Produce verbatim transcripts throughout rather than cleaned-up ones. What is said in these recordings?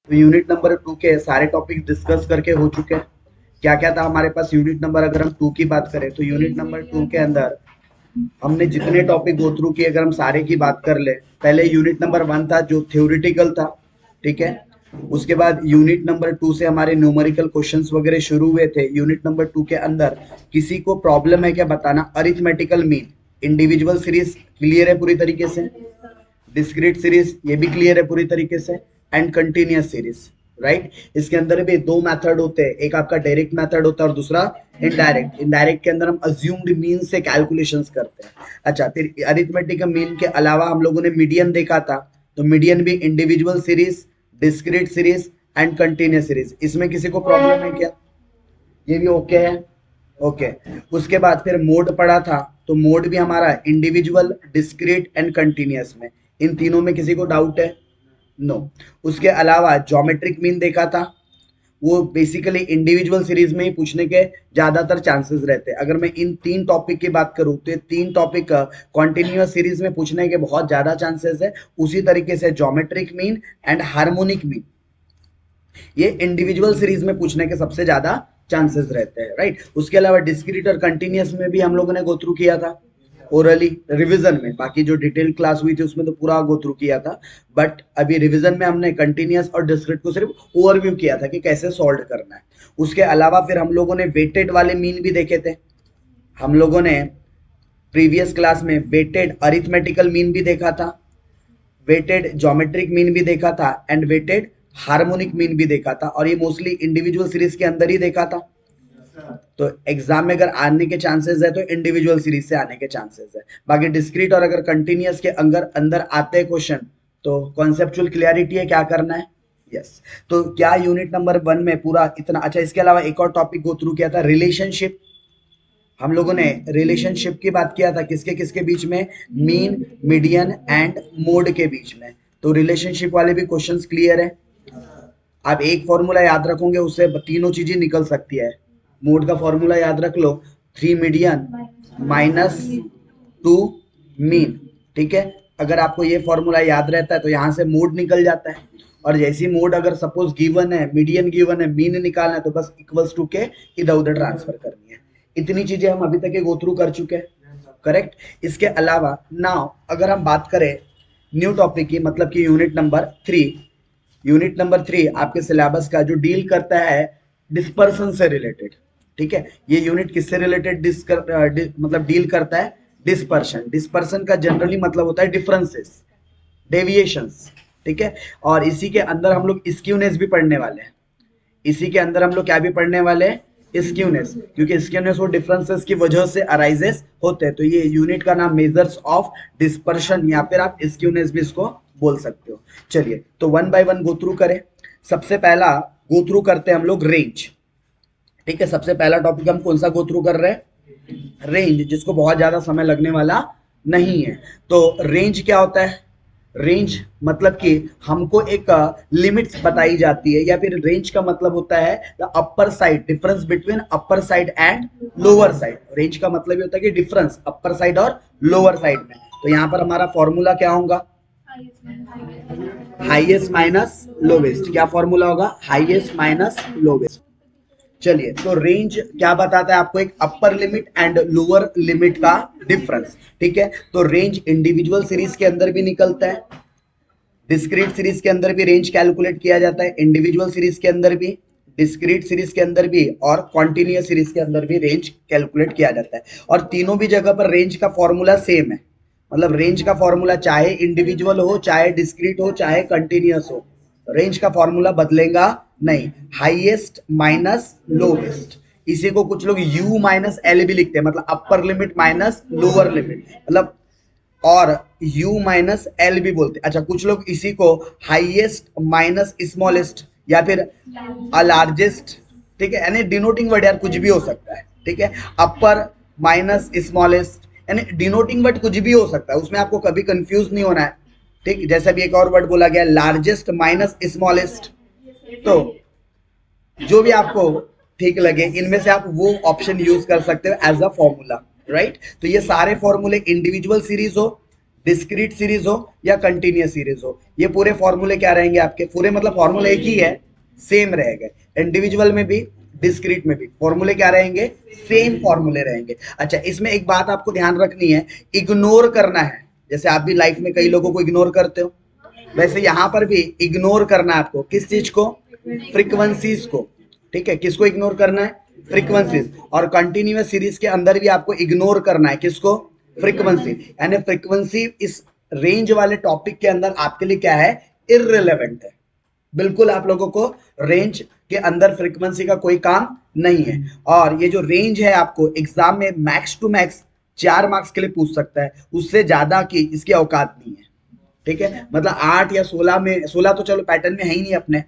तो unit number two के सारे टॉपिक डिस्कस करके हो चुके हैं। क्या क्या था हमारे पास यूनिट नंबर, अगर हम टू की बात करें तो यूनिट नंबर टू के अंदर हमने जितने टॉपिक गो थ्रू किए, अगर हम सारे की बात कर ले, पहले यूनिट नंबर वन था जो थ्योरेटिकल था, ठीक है। उसके बाद यूनिट नंबर टू से हमारे न्यूमेरिकल क्वेश्चंस वगैरह शुरू हुए थे। यूनिट नंबर टू के अंदर किसी को प्रॉब्लम है क्या बताना, arithmetical mean, individual series clear है पूरी तरीके से, डिस्क्रीट सीरीज ये भी क्लियर है पूरी तरीके से, एंड कंटिन्यूअस सीरीज, राइट। इसके अंदर भी दो मेथड होते हैं, एक आपका डायरेक्ट मेथड होता है और दूसरा इनडायरेक्ट। इनडायरेक्ट के अंदर हम अज्यूम्ड मीन से कैलकुलेशंस करते हैं। अच्छा, फिर अरिथमेटिक मीन के अलावा हम लोगों ने मीडियन देखा था, तो मीडियन भी individual series, discrete series and continuous series. इसमें किसी को प्रॉब्लम है क्या? ये भी ओके है, ओके। उसके बाद फिर मोड पढ़ा था, तो मोड भी हमारा इंडिविजुअल, डिस्क्रीट एंड कंटिन्यूअस में, इन तीनों में किसी को डाउट है? No no. उसके अलावा ज्योमेट्रिक मीन देखा था, वो बेसिकली इंडिविजुअल सीरीज में ही पूछने के ज्यादातर चांसेस रहते हैं। अगर मैं इन तीन टॉपिक की बात करूं तो ये तीन टॉपिक कॉन्टिन्यूअस सीरीज में पूछने के बहुत ज्यादा चांसेस है। उसी तरीके से geometric mean and harmonic mean ये इंडिविजुअल सीरीज में पूछने के सबसे ज्यादा चांसेस रहते हैं, राइट। उसके अलावा डिस्क्रीट और कंटिन्यूअस में भी हम लोगों ने गो थ्रू किया था ओरली रिवीजन में। बाकी जो डिटेल क्लास हुई थी उसमें तो पूरा गो थ्रू किया था, बट अभी रिवीजन में हमने कंटिन्यूअस और डिस्क्रीट को सिर्फ ओवरव्यू किया था कि कैसे सॉल्व करना है। उसके अलावा फिर हम लोगों ने वेटेड वाले मीन भी देखे थे। हम लोगों ने प्रीवियस क्लास में वेटेड अरिथमेटिकल मीन भी देखा था, वेटेड ज्योमेट्रिक मीन भी देखा था एंड वेटेड हार्मोनिक मीन भी देखा था, और ये मोस्टली इंडिविजुअल सीरीज के अंदर ही देखा था। तो एग्जाम में अगर आने के चांसेस है तो इंडिविजुअल सीरीज से आने के चांसेस है। बाकी डिस्क्रीट और अगर कंटिन्यूअस के अंदर अंदर आते हैं क्वेश्चन तो कॉन्सेप्चुअल क्लियरिटी है क्या करना है। Yes yes. तो क्या यूनिट नंबर वन में पूरा इतना अच्छा। इसके अलावा एक और टॉपिक गो थ्रू किया था, रिलेशनशिप। हम लोगों ने रिलेशनशिप की बात किया था किसके किसके बीच में, मीन, मीडियन एंड मोड के बीच में। तो रिलेशनशिप वाले भी क्वेश्चंस क्लियर है। आप एक फॉर्मूला याद रखोगे उससे तीनों चीजें निकल सकती है। मोड का फॉर्मूला याद रख लो, three median minus two mean, ठीक है। अगर आपको ये फॉर्मूला याद रहता है तो यहाँ से मोड निकल जाता है, और जैसी मोड अगर सपोज गिवन है, मीडियन गिवन है, मीन निकालना है तो बस इक्वल्स टू के इधर उधर ट्रांसफर करनी है। इतनी चीजें हम अभी तक के गो थ्रू कर चुके हैं, करेक्ट। इसके अलावा नाउ अगर हम बात करें न्यू टॉपिक की, मतलब कि unit number three. Unit number three आपके सिलेबस का जो डील करता है डिस्पर्सन से रिलेटेड, ठीक है। ये यूनिट किससे रिलेटेड डिस्कर डि, मतलब डील करता है, डिस्पर्शन। डिस्पर्शन का जनरली मतलब होता है डिफरेंसेस, डेविएशंस, ठीक है। और इसी के अंदर हम लोग स्क्यूनेस भी पढ़ने वाले हैं। इसी के अंदर हम लोग क्या भी पढ़ने वाले हैं, स्क्यूनेस, क्योंकि स्क्यूनेस और डिफरेंसेस की वजह से अराइजेस होते हैं। तो ये यूनिट का नाम मेजर्स ऑफ डिस्पर्शन, या फिर आप स्क्यूनेस भी इसको बोल सकते हो। चलिए तो one by one go through करें। सबसे पहला गो थ्रू करते हैं हम लोग रेंज, ठीक है। सबसे पहला टॉपिक हम कौन सा गो थ्रू कर रहे हैं, रेंज, जिसको बहुत ज्यादा समय लगने वाला नहीं है। तो रेंज क्या होता है, रेंज मतलब कि हमको एक लिमिट्स बताई जाती है, या फिर रेंज का मतलब होता है the upper side, difference between upper side and lower side. Range का मतलब ये होता है कि डिफरेंस अपर साइड और लोअर साइड में। तो यहाँ पर हमारा फॉर्मूला क्या होगा, हाईएस्ट माइनस लोवेस्ट। क्या फॉर्मूला होगा, हाईएस्ट माइनस लोवेस्ट। चलिए तो रेंज क्या बताता है आपको, एक upper limit and lower limit का डिफरेंस, ठीक है। तो रेंज इंडिविजुअल सीरीज के अंदर भी निकलता है, डिस्क्रीट सीरीज के अंदर भी रेंज कैलकुलेट किया जाता है, इंडिविजुअल सीरीज के अंदर भी, डिस्क्रीट सीरीज के अंदर भी, और कॉन्टिन्यूअस सीरीज के अंदर भी रेंज कैलकुलेट किया जाता है। और तीनों भी जगह पर रेंज का फॉर्मूला सेम है, मतलब रेंज का फॉर्मूला चाहे इंडिविजुअल हो, चाहे डिस्क्रीट हो, चाहे कंटिन्यूअस हो, रेंज का फॉर्मूला बदलेगा नहीं, हाईएस्ट माइनस लोवेस्ट। इसी को कुछ लोग यू माइनस एल भी लिखते हैं, मतलब upper limit minus lower limit, मतलब और u माइनस एल भी बोलते हैं। अच्छा, कुछ लोग इसी को हाईएस्ट माइनस स्मॉलेस्ट या फिर लार्जेस्ट, ठीक है, यानी डिनोटिंग वर्ड यार कुछ भी हो सकता है, ठीक है। अपर माइनस स्मॉलेस्ट यानी डिनोटिंग वर्ड कुछ भी हो सकता है, उसमें आपको कभी कंफ्यूज नहीं होना है, ठीक। जैसा भी एक और वर्ड बोला गया लार्जेस्ट माइनस स्मॉलेस्ट, तो जो भी आपको ठीक लगे इनमें से आप वो ऑप्शन यूज कर सकते हो एज अ फॉर्मूला, राइट। तो ये सारे फॉर्मूले इंडिविजुअल सीरीज हो, डिस्क्रीट सीरीज हो या कंटिन्यूअस सीरीज हो, ये पूरे फॉर्मूले क्या रहेंगे आपके, पूरे मतलब फॉर्मूले एक ही है, सेम रहेंगे। इंडिविजुअल में भी डिस्क्रीट में भी फॉर्मूले क्या रहेंगे, सेम फॉर्मूले रहेंगे। अच्छा, इसमें एक बात आपको ध्यान रखनी है, इग्नोर करना है। जैसे आप भी लाइफ में कई लोगों को इग्नोर करते हो, वैसे यहां पर भी इग्नोर करना है आपको। किस चीज को, फ्रीक्वेंसीज को। ठीक है, किसको इग्नोर करना है, फ्रीक्वेंसीज। और कंटिन्यूअस सीरीज के अंदर भी आपको इग्नोर करना है, किसको, फ्रीक्वेंसी। यानी फ्रीक्वेंसी इस रेंज वाले टॉपिक के अंदर आपके लिए क्या है, इररिलेवेंट है। बिल्कुल आप लोगों को रेंज के अंदर फ्रीक्वेंसी का कोई काम नहीं है। और ये जो रेंज है आपको एग्जाम में मैक्स टू मैक्स चार मार्क्स के लिए पूछ सकता है, उससे ज्यादा की इसकी औकात नहीं है। ठीक है, मतलब आठ या सोलह में, सोलह तो चलो पैटर्न में है ही नहीं अपने,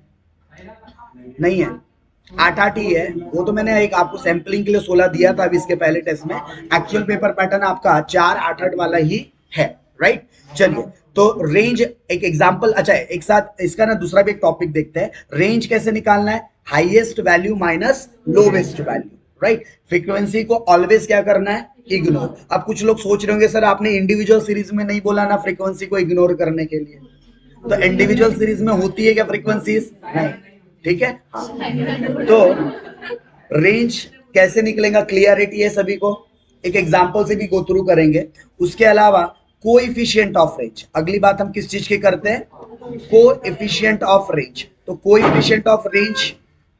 नहीं है, आठ आठ ही है। वो तो मैंने एक आपको सैंपलिंग के लिए सोलह दिया था अभी इसके पहले टेस्ट में। एक्चुअल पेपर पैटर्न आपका चार आठ आठ वाला ही है, राइट। चलिए, तो रेंज एक एग्जांपल। अच्छा, एक साथ इसका ना दूसरा भी एक टॉपिक देखते हैं, रेंज कैसे निकालना है, highest value minus lowest value, right. Frequency को ऑलवेज क्या करना है, इग्नोर। अब कुछ लोग सोच रहे होंगे सर आपने इंडिविजुअल सीरीज में नहीं बोला ना फ्रीक्वेंसी को इग्नोर करने के लिए, तो इंडिविजुअल सीरीज में होती है क्या फ्रीक्वेंसीज, नहीं। ठीक है, हाँ। तो रेंज कैसे निकलेगा, क्लियरिटी है सभी को, एक एग्जांपल से भी गो थ्रू करेंगे। उसके अलावा कोएफिशिएंट ऑफ रेंज, अगली बात हम किस चीज की करते हैं, कोएफिशिएंट ऑफ रेंज। तो कोएफिशिएंट ऑफ रेंज,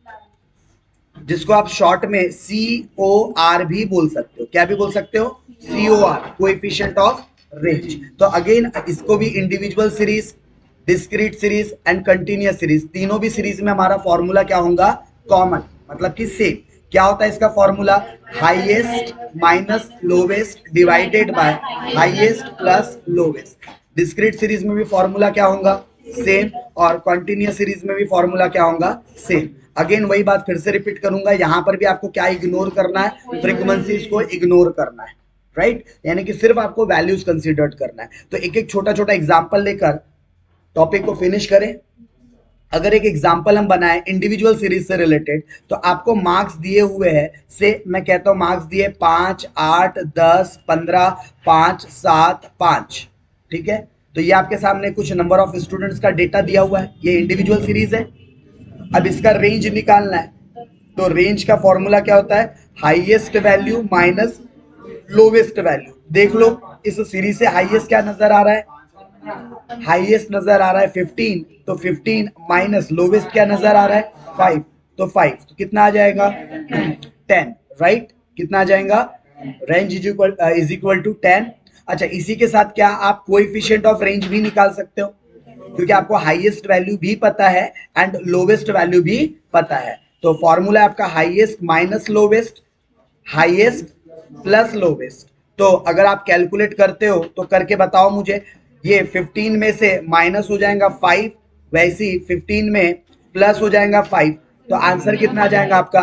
जिसको आप शॉर्ट में सी ओ आर भी बोल सकते हो, क्या भी बोल सकते हो, C O R, coefficient of range. तो अगेन इसको भी individual series, discrete series and continuous series, तीनों भी सीरीज में हमारा फॉर्मूला क्या होगा, कॉमन, मतलब कि सेम। क्या होता है इसका formula, highest minus lowest divided by highest plus lowest. Discrete series में भी फॉर्मूला क्या होगा, सेम, और कंटिन्यूअस सीरीज में भी फॉर्मूला क्या होगा, सेम। अगेन वही बात फिर से रिपीट करूंगा, यहां पर भी आपको क्या इग्नोर करना है, फ्रीक्वेंसीज को इग्नोर करना है, राइट। यानी कि सिर्फ आपको वैल्यूज कंसीडर करना है। तो एक एक छोटा छोटा एग्जांपल लेकर टॉपिक को फिनिश करें। अगर एक एग्जांपल हम बनाएं इंडिविजुअल सीरीज से रिलेटेड, तो आपको मार्क्स दिए हुए हैं, से मैं कहता हूं मार्क्स दिए पांच, आठ, दस, पंद्रह, पांच, सात, पांच। ठीक है, तो ये आपके सामने कुछ नंबर ऑफ स्टूडेंट्स का डेटा दिया हुआ है, ये इंडिविजुअल सीरीज है। अब इसका रेंज निकालना है, तो रेंज का फॉर्मूला क्या होता है, highest value minus lowest value. देख लो इस सीरीज से हाईएस्ट क्या नजर आ रहा है, हाईएस्ट नजर आ रहा है फिफ्टीन, तो फिफ्टीन माइनस लोवेस्ट क्या नजर आ रहा है, फाइव, तो फाइव, तो कितना आ जाएगा, टेन, राइट। कितना आ जाएगा, range is equal is equal to ten. अच्छा, इसी के साथ क्या आप कोएफिशिएंट ऑफ रेंज भी निकाल सकते हो, क्योंकि आपको हाईएस्ट वैल्यू भी पता है एंड लोवेस्ट वैल्यू भी पता है। तो फॉर्मूला आपका highest minus lowest, highest plus lowest. तो अगर आप कैलकुलेट करते हो तो करके बताओ मुझे, ये फिफ्टीन में से माइनस हो जाएगा फाइव, वैसे ही फिफ्टीन में प्लस हो जाएगा फाइव, तो आंसर कितना आ जाएगा आपका,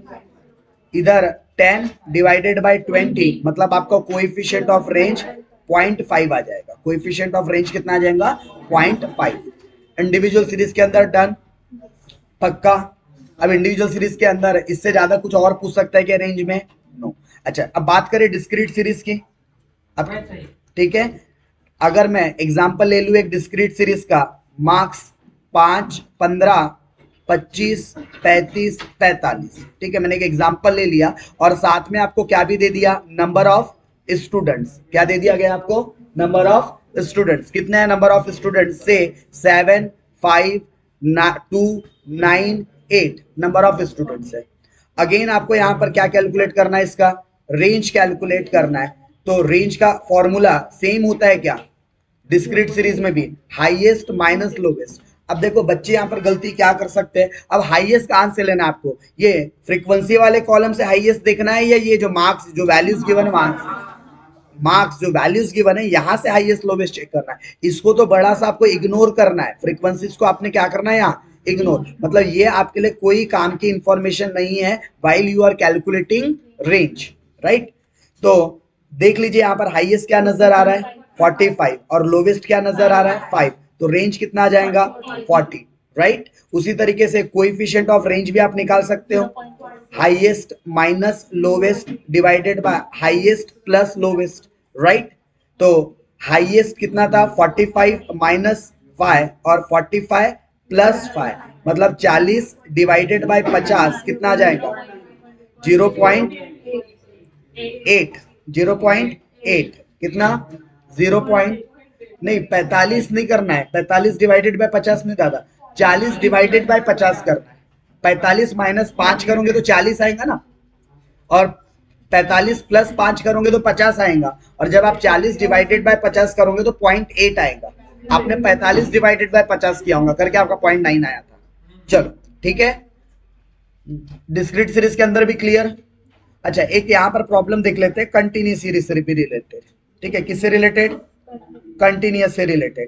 इधर टेन डिवाइडेड बाय ट्वेंटी, मतलब आपका coefficient of range point five आ जाएगा। कोएफिशिएंट ऑफ रेंज कितना आ जाएगा, पॉइंट फाइव। इंडिविजुअल सीरीज के अंदर डन, पक्का। अब इंडिविजुअल सीरीज के अंदर इससे ज्यादा कुछ और पूछ सकता है क्या रेंज में, नो। अच्छा, अब बात करें डिस्क्रीट सीरीज की। अब ठीक है, अगर मैं एग्जांपल ले लूं एक डिस्क्रीट सीरीज का, मार्क्स पांच, पंद्रह, पच्चीस, पैंतीस, पैंतालीस। ठीक है, मैंने एक एग्जांपल ले लिया और साथ में आपको क्या भी दे दिया, नंबर ऑफ स्टूडेंट्स। क्या दे दिया गया आपको, नंबर ऑफ स्टूडेंट्स। कितने हैं नंबर ऑफ स्टूडेंट्स, से seven, five, two, nine, eight number of students है। अगेन आपको यहां पर क्या कैलकुलेट करना है, इसका रेंज कैलकुलेट करना है। तो रेंज का फॉर्मूला सेम होता है क्या, डिस्क्रीट सीरीज में भी, हाईएस्ट माइनस लोवेस्ट। अब देखो बच्चे यहाँ पर गलती क्या कर सकते हैं, अब हाईएस्ट कहां से लेना है आपको, ये फ्रीक्वेंसी वाले कॉलम से हाईएस्ट देखना है, या ये जो मार्क्स जो वैल्यूज गिवन है वहां से, मार्क्स जो वैल्यूज गिवन है यहां से हाईएस्ट लोवेस्ट चेक करना है। इसको तो बड़ा सा आपको इग्नोर करना है, फ्रीक्वेंसीज को आपने क्या करना है यहाँ इग्नोर, मतलब ये आपके लिए कोई काम की इंफॉर्मेशन नहीं है while you are calculating range, right. तो देख लीजिए यहाँ पर हाईएस्ट क्या नजर आ रहा है, फोर्टी फाइव, और लोवेस्ट क्या नजर आ रहा है, फाइव, तो रेंज कितना आ जाएगा, फोर्टी, राइट। उसी तरीके से कोएफिशिएंट ऑफ रेंज भी आप निकाल सकते हो, highest minus lowest divided by highest plus lowest, right. तो हाईएस्ट कितना था पैंतालीस माइनस फाइव और पैंतालीस प्लस फाइव, मतलब चालीस डिवाइडेड बाय पचास कितना आ जाएगा zero point eight, zero point eight कितना जीरो पॉइंट नहीं पैंतालीस नहीं करना है, पैंतालीस डिवाइडेड बाय पचास नहीं दादा, चालीस डिवाइडेड बाय पचास करना है। पैंतालीस माइनस पांच करोगे तो चालीस आएगा ना, और पैंतालीस प्लस पांच करोगे तो पचास आएगा, और जब आप चालीस डिवाइडेड बाय पचास करोगे तो पॉइंट एट आएगा। आपने पैंतालीस डिवाइडेड बाय पचास किया होगा करके आपका पॉइंट नाइन आया था। चलो ठीक है, डिस्क्रीट सीरीज के अंदर भी क्लियर। अच्छा एक यहाँ पर प्रॉब्लम देख लेते हैं कंटिन्यूस सीरीज से भी रिलेटेड, ठीक है, किससे रिलेटेड, कंटिन्यूस से रिलेटेड।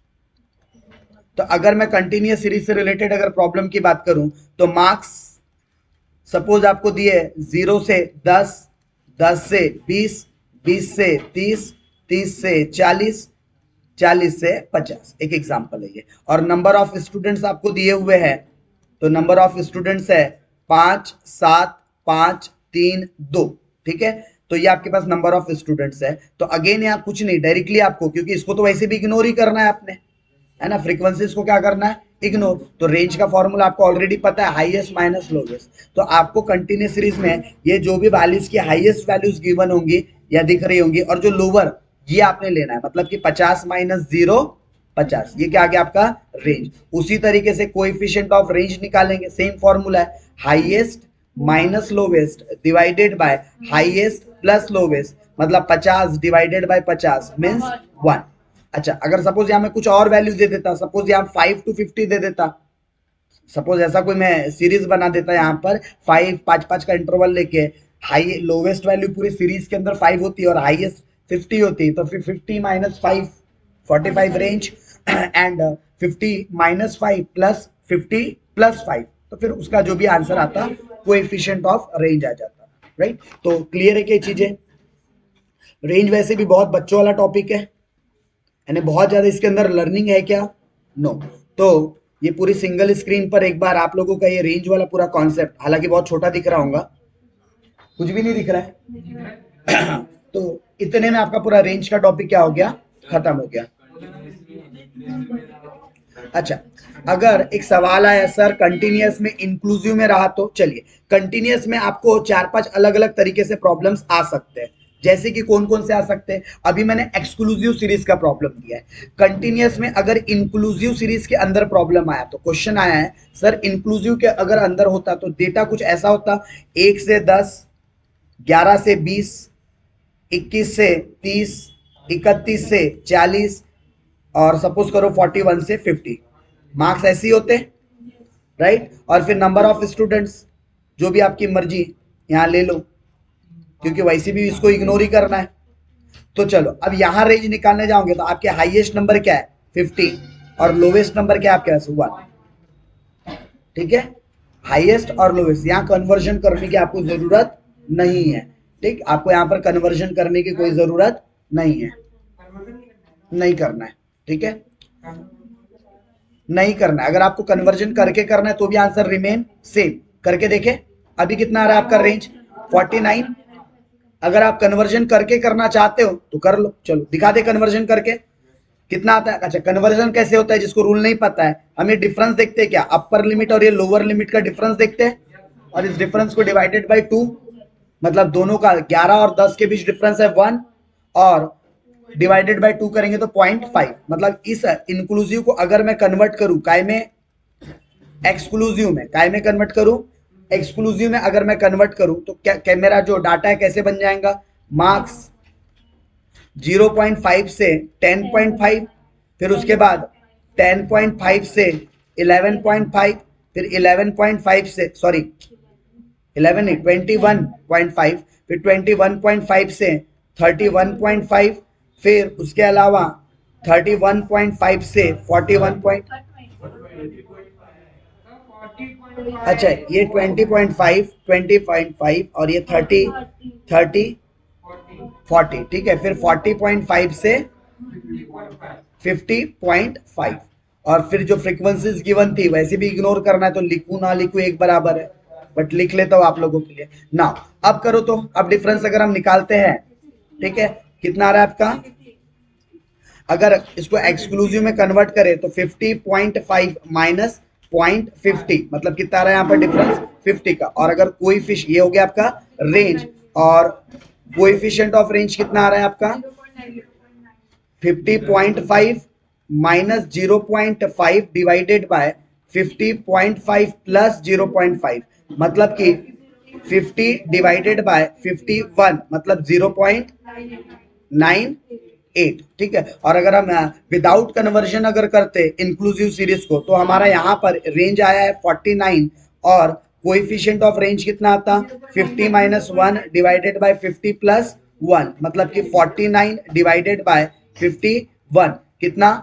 तो अगर मैं कंटिन्यूस सीरीज से रिलेटेड अगर प्रॉब्लम की बात करूं तो मार्क्स सपोज आपको दिए जीरो से दस, दस से बीस, बीस से तीस, तीस से चालीस, चालीस से पचास, एक एग्जांपल है ये। और नंबर ऑफ स्टूडेंट्स आपको दिए हुए हैं, तो नंबर ऑफ स्टूडेंट्स है पांच, सात, पांच, तीन, दो, ठीक है। तो ये आपके पास नंबर ऑफ स्टूडेंट्स है। तो अगेन यहाँ कुछ नहीं, डायरेक्टली आपको, क्योंकि इसको तो वैसे भी इग्नोर ही करना है आपने, है ना, फ्रीक्वेंसीज को क्या करना है इग्नोर। तो रेंज का फॉर्मूला आपको ऑलरेडी पता है, हाईएस्ट माइनस लोवेस्ट। तो आपको कंटिन्यूस सीरीज में ये जो भी वैल्यूज की हाईएस्ट वैल्यूज गिवन होंगी या दिख रही होंगी, और जो लोअर ये आपने लेना है, मतलब कि पचास माइनस जीरो पचास, ये क्या आ गया आपका रेंज। उसी तरीके से कोएफिशिएंट ऑफ रेंज निकालेंगे, सेम फॉर्मूला है, highest minus lowest divided by highest plus lowest, मतलब पचास डिवाइडेड बाय पचास मींस वन। अच्छा अगर सपोज यहाँ मैं कुछ और वैल्यू दे देता, सपोज यहाँ फाइव टू फिफ्टी दे देता, सपोज ऐसा कोई मैं सीरीज बना देता यहाँ पर फाइव पांच पांच का इंटरवल लेके, हाई लोवेस्ट वैल्यू पूरी सीरीज के अंदर फाइव होती है और हाईएस्ट फिफ्टी होती है, तो फिर fifty minus five forty five range, and fifty minus five plus fifty plus five, तो फिर उसका जो भी आंसर आता कोएफिशिएंट ऑफ रेंज आ जाता, राइट। तो क्लियर है क्या चीजें। रेंज वैसे भी बहुत बच्चों वाला टॉपिक है, यानी बहुत ज्यादा इसके अंदर लर्निंग है क्या, नो। तो ये पूरी सिंगल स्क्रीन पर एक बार आप लोगों का ये रेंज वाला पूरा कॉन्सेप्ट, हालांकि बहुत छोटा दिख रहा होगा, कुछ भी नहीं दिख रहा है तो इतने में आपका पूरा रेंज का टॉपिक क्या हो गया, खत्म हो गया। अच्छा अगर एक सवाल आया सर कंटिन्यूअस में इंक्लूसिव में रहा, तो चलिए कंटिन्यूअस में आपको चार पांच अलग अलग तरीके से प्रॉब्लम्स आ सकते हैं, जैसे कि कौन कौन से आ सकते हैं। अभी मैंने एक्सक्लूसिव सीरीज का प्रॉब्लम दिया है। कंटिन्यूअस में अगर इंक्लूसिव सीरीज के अंदर प्रॉब्लम आया, तो क्वेश्चन आया है सर इंक्लूसिव के अगर अंदर होता तो डेटा कुछ ऐसा होता, एक से दस, ग्यारह से बीस, इक्कीस से तीस, इकतीस से चालीस, और सपोज करो इकतालीस से पचास, मार्क्स ऐसे ही होते, राइट। और फिर नंबर ऑफ स्टूडेंट्स जो भी आपकी मर्जी यहां ले लो, क्योंकि वैसे भी इसको इग्नोर ही करना है। तो चलो अब यहां रेंज निकालने जाओगे तो आपके हाईएस्ट नंबर क्या है पचास, और लोवेस्ट नंबर क्या है आपके पास वन, ठीक है। हाईएस्ट और लोवेस्ट, यहां कन्वर्जन करने की आपको जरूरत नहीं है, ठीक, आपको यहां पर कन्वर्जन करने की कोई जरूरत नहीं है, नहीं करना है, ठीक है, नहीं करना है। अगर आपको कन्वर्जन करके करना है तो भी आंसर रिमेन सेम। करके देखें अभी कितना आ रहा है आपका रेंज उनचास। अगर आप कन्वर्जन करके करना चाहते हो तो कर लो, चलो दिखा दे कन्वर्जन करके कितना आता है। अच्छा कन्वर्जन कैसे होता है, जिसको रूल नहीं पता है, हम ये डिफरेंस देखते हैं क्या, अपर लिमिट और ये लोअर लिमिट का डिफरेंस देखते हैं, और इस डिफरेंस को डिवाइडेड बाई टू, मतलब दोनों का ग्यारह और दस के बीच डिफरेंस है वन, और डिवाइडेड बाय टू करेंगे तो पॉइंट फाइव। मतलब इस इंक्लूसिव को अगर मैं कन्वर्ट करूं काय में, एक्सक्लूसिव में, काय में कन्वर्ट करूं, एक्सक्लूसिव में अगर मैं कन्वर्ट करूं तो क्या, क्या मेरा जो डाटा है कैसे बन जाएगा, मार्क्स ज़ीरो पॉइंट फाइव से टेन पॉइंट फाइव, फिर उसके बाद टेन पॉइंट फाइव से इलेवन पॉइंट फाइव, फिर इलेवन पॉइंट फाइव से सॉरी इलेवन नहीं ट्वेंटी वन पॉइंट फाइव, फिर ट्वेंटी वन पॉइंट फाइव से थर्टी वन पॉइंट फाइव, फिर उसके अलावा थर्टी वन पॉइंट फाइव से फोर्टी वन पॉइंट, अच्छा ये twenty point five, twenty point five और ये थर्टी, थर्टी, फोर्टी, ठीक है। फिर फोर्टी पॉइंट फाइव से फिफ्टी पॉइंट फाइव, और फिर जो फ्रीक्वेंसीज गिवन थी वैसे भी इग्नोर करना है, तो लिखूं ना लिखूं एक बराबर है, बट लिख लेता हूं आप लोगों के लिए ना। अब करो तो, अब डिफरेंस अगर हम निकालते हैं, ठीक है, कितना आ रहा है आपका अगर इसको एक्सक्लूसिव में कन्वर्ट करें तो fifty point five minus point fifty मतलब कितना आ रहा है यहाँ पर डिफरेंस फिफ्टी का। और अगर कोएफिशिएंट, ये हो गया आपका रेंज, और कोएफिशिएंट ऑफ रेंज कितना आ रहा है आपका fifty point five minus zero point five divided by fifty point five plus zero point five मतलब कि fifty divided by fifty one मतलब जीरो पॉइंट नाइन एट। ठीक है, और अगर हम विदाउट कन्वर्जन अगर करते इंक्लूसिव सीरीज को तो हमारा यहाँ पर रेंज आया है फोर्टी नाइन और कोएफिशिएंट ऑफ रेंज कितना आता fifty minus one divided by fifty plus one मतलब कि forty nine divided by fifty one कितना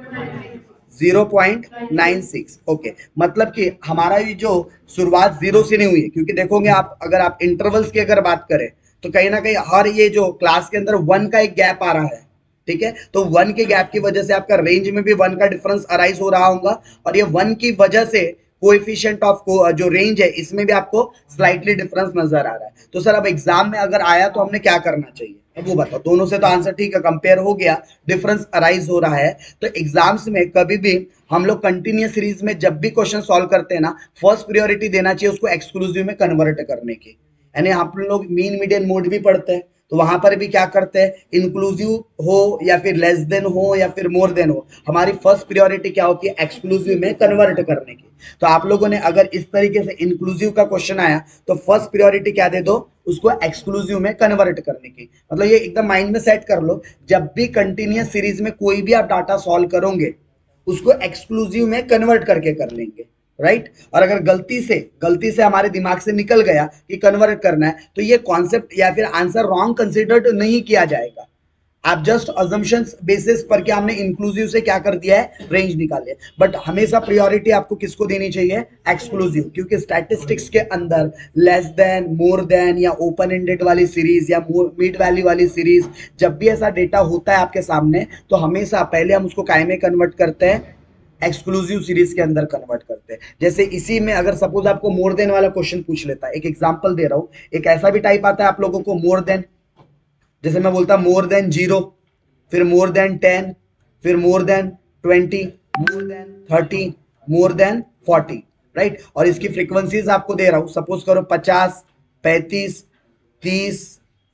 zero point nine six. Okay, मतलब कि हमारा ये जो शुरुआत जीरो से नहीं हुई है, क्योंकि देखोगे आप अगर आप इंटरवल्स की अगर बात करें तो कहीं ना कहीं हर ये जो क्लास के अंदर वन का एक गैप आ रहा है। ठीक है, तो वन के गैप की वजह से आपका रेंज में भी वन का डिफरेंस अराइज हो रहा होगा, और ये वन की वजह से कोएफिशिएंट ऑफ को जो रेंज है इसमें भी आपको स्लाइटली डिफरेंस नजर आ रहा है। तो सर अब एग्जाम में अगर आया तो हमने क्या करना चाहिए, अब वो बताओ। दोनों से तो आंसर ठीक है, कंपेयर हो गया, डिफरेंस अराइज हो रहा है। तो एग्जाम्स में कभी भी हम लोग कंटिन्यूअस सीरीज में जब भी क्वेश्चन सॉल्व करते हैं ना, फर्स्ट प्रायोरिटी देना चाहिए उसको एक्सक्लूसिव में कन्वर्ट करने की। यानी हम लोग मीन मीडियन मोड भी पढ़ते हैं तो वहां पर भी क्या करते हैं, इंक्लूसिव हो या फिर लेस देन हो या फिर मोर देन हो, हमारी फर्स्ट प्रायोरिटी क्या होती है, एक्सक्लूसिव में कन्वर्ट करने की। तो आप लोगों ने अगर इस तरीके से इंक्लूसिव का क्वेश्चन आया तो फर्स्ट प्रायोरिटी क्या दे दो, उसको एक्सक्लूसिव में कन्वर्ट करने की। मतलब ये एकदम माइंड में सेट कर लो, जब भी कंटिन्यूअस सीरीज में कोई भी आप डाटा सॉल्व करोगे उसको एक्सक्लूसिव में कन्वर्ट करके कर लेंगे, राइट right? और अगर गलती से गलती से हमारे दिमाग से निकल गया कि कन्वर्ट करना है तो ये कॉन्सेप्ट या फिर आंसर रॉन्ग कंसीडर्ड नहीं किया जाएगा। आप जस्ट अजम्पशंस बेसिस पर क्या हमने इंक्लूसिव से क्या कर दिया है, रेंज निकाले। बट हमेशा प्रायोरिटी आपको किसको देनी चाहिए, एक्सक्लूसिव, क्योंकि स्टैटिस्टिक्स के अंदर लेस देन, मोर देन या ओपन एंडेड वाली सीरीज या मिड वैल्यू वाली सीरीज, जब भी ऐसा डेटा होता है आपके सामने तो हमेशा पहले हम उसको काय में कन्वर्ट करते हैं, एक्सक्लूसिव सीरीज के अंदर कन्वर्ट करते हैं। जैसे इसी में अगर सपोज आपको मोर देन वाला क्वेश्चन पूछ लेता है, एक एग्जांपल दे रहा हूं, एक ऐसा भी टाइप आता है आप लोगों को मोर देन, जैसे मैं बोलता मोर देन जीरो, फिर मोर देन टेन, फिर more than twenty, more than thirty, more than forty, right. और इसकी फ्रीक्वेंसीज आपको दे रहा हूं, सपोज करो पचास, पैंतीस, तीस,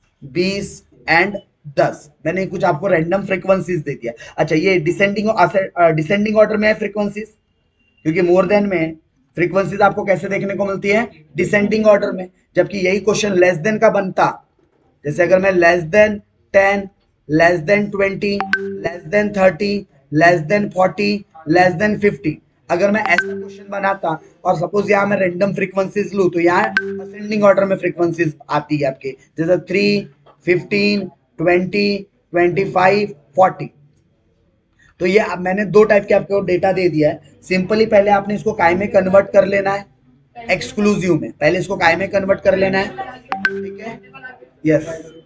बीस एंड दस, मैंने कुछ आपको रैंडम फ्रीक्वेंसीज दे दिया। अच्छा, ये डिसेंडिंग डिसेंडिंग ऑर्डर में है फ्रीक्वेंसीज, क्योंकि मोर देन में फ्रीक्वेंसीज आपको कैसे देखने को मिलती है, डिसेंडिंग ऑर्डर में। जबकि यही क्वेश्चन लेस देन का बनता, जैसे अगर मैं less than ten, less than twenty, less than thirty, less than forty, less than fifty, अगर मैं ऐसा क्वेश्चन बनाता और सपोज यहाँ मैं रैंडम फ्रीक्वेंसीज लूं तो यहाँ असेंडिंग ऑर्डर में फ्रीक्वेंसीज आती है आपके, जैसे three, fifteen, twenty, twenty five, forty. तो ये अब मैंने दो टाइप के आपको डेटा दे दिया है। सिंपली पहले आपने इसको काय में कन्वर्ट कर लेना है, एक्सक्लूसिव में पहले इसको काय में कन्वर्ट कर लेना है, ठीक है। यस,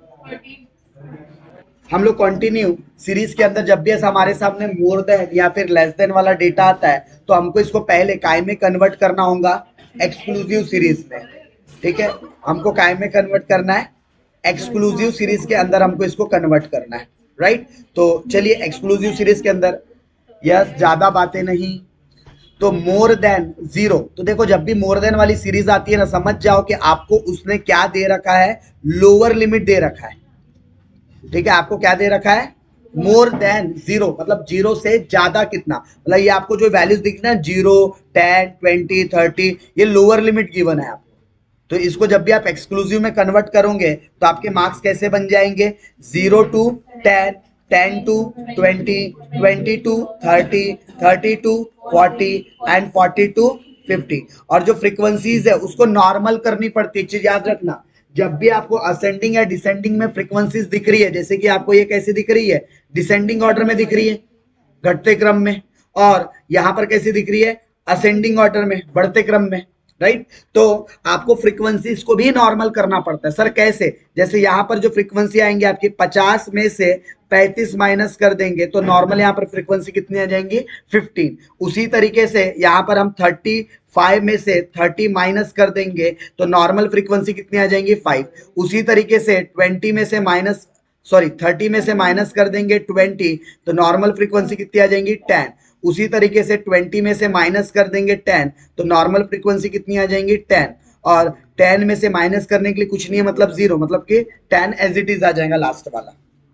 हम लोग कंटिन्यू सीरीज के अंदर जब भी ऐसा हमारे सामने मोर देन या फिर लेस देन वाला डेटा आता है तो हमको इसको पहले काय में कन्वर्ट करना होगा, एक्सक्लूसिव सीरीज में, ठीक है। हमको काय में कन्वर्ट करना है, एक्सक्लूसिव सीरीज के अंदर हमको इसको कन्वर्ट करना है, राइट। तो चलिए एक्सक्लूसिव सीरीज के अंदर, यस, ज्यादा बातें नहीं, तो मोर देन जीरो। तो देखो जब भी मोर देन वाली सीरीज आती है ना, समझ जाओ कि आपको उसने क्या दे रखा है, लोअर लिमिट दे रखा है, ठीक है। आपको क्या दे रखा है, मोर देन जीरो, मतलब जीरो से ज्यादा कितना, मतलब ये आपको जो वैल्यूज दिख रही है ना, जीरो, टेन, ट्वेंटी, थर्टी, ये लोअर लिमिट गिवन है आपको। तो इसको जब भी आप एक्सक्लूसिव में कन्वर्ट करोगे तो आपके मार्क्स कैसे बन जाएंगे, zero to ten, ten to twenty, twenty to thirty, thirty to forty and forty to fifty. और जो फ्रीक्वेंसीज है उसको नॉर्मल करनी पड़ती है। एक चीज याद रखना, जब भी आपको असेंडिंग या डिसेंडिंग में फ्रीक्वेंसीज दिख रही है, जैसे कि आपको ये कैसे दिख रही है, डिसेंडिंग ऑर्डर में दिख रही है, घटते क्रम में, और यहां पर कैसे दिख रही है, असेंडिंग ऑर्डर में, बढ़ते क्रम में, राइट right? तो आपको फ्रीक्वेंसीज को भी नॉर्मल करना पड़ता है। सर कैसे, जैसे यहाँ पर जो फ्रीक्वेंसी आएंगे आपकी पचास में से पैंतीस माइनस कर देंगे तो नॉर्मल यहाँ पर फ्रीक्वेंसी कितनी आ जाएंगी, फिफ्टीन। उसी तरीके से यहाँ पर हम पैंतीस में से तीस माइनस कर देंगे तो नॉर्मल फ्रीक्वेंसी कितनी आ जाएंगी, फाइव। उसी तरीके से बीस में से माइनस सॉरी थर्टी में से माइनस कर देंगे ट्वेंटी तो नॉर्मल फ्रीक्वेंसी कितनी आ जाएंगी टेन। उसी तरीके से ट्वेंटी में से माइनस कर देंगे टेन तो नॉर्मल फ्रीक्वेंसी कितनी आ जाएंगी टेन। और टेन में से माइनस करने के लिए कुछ नहीं है मतलब जीरो, मतलब कि टेन एज इट इज आ जाएगा लास्ट वाला।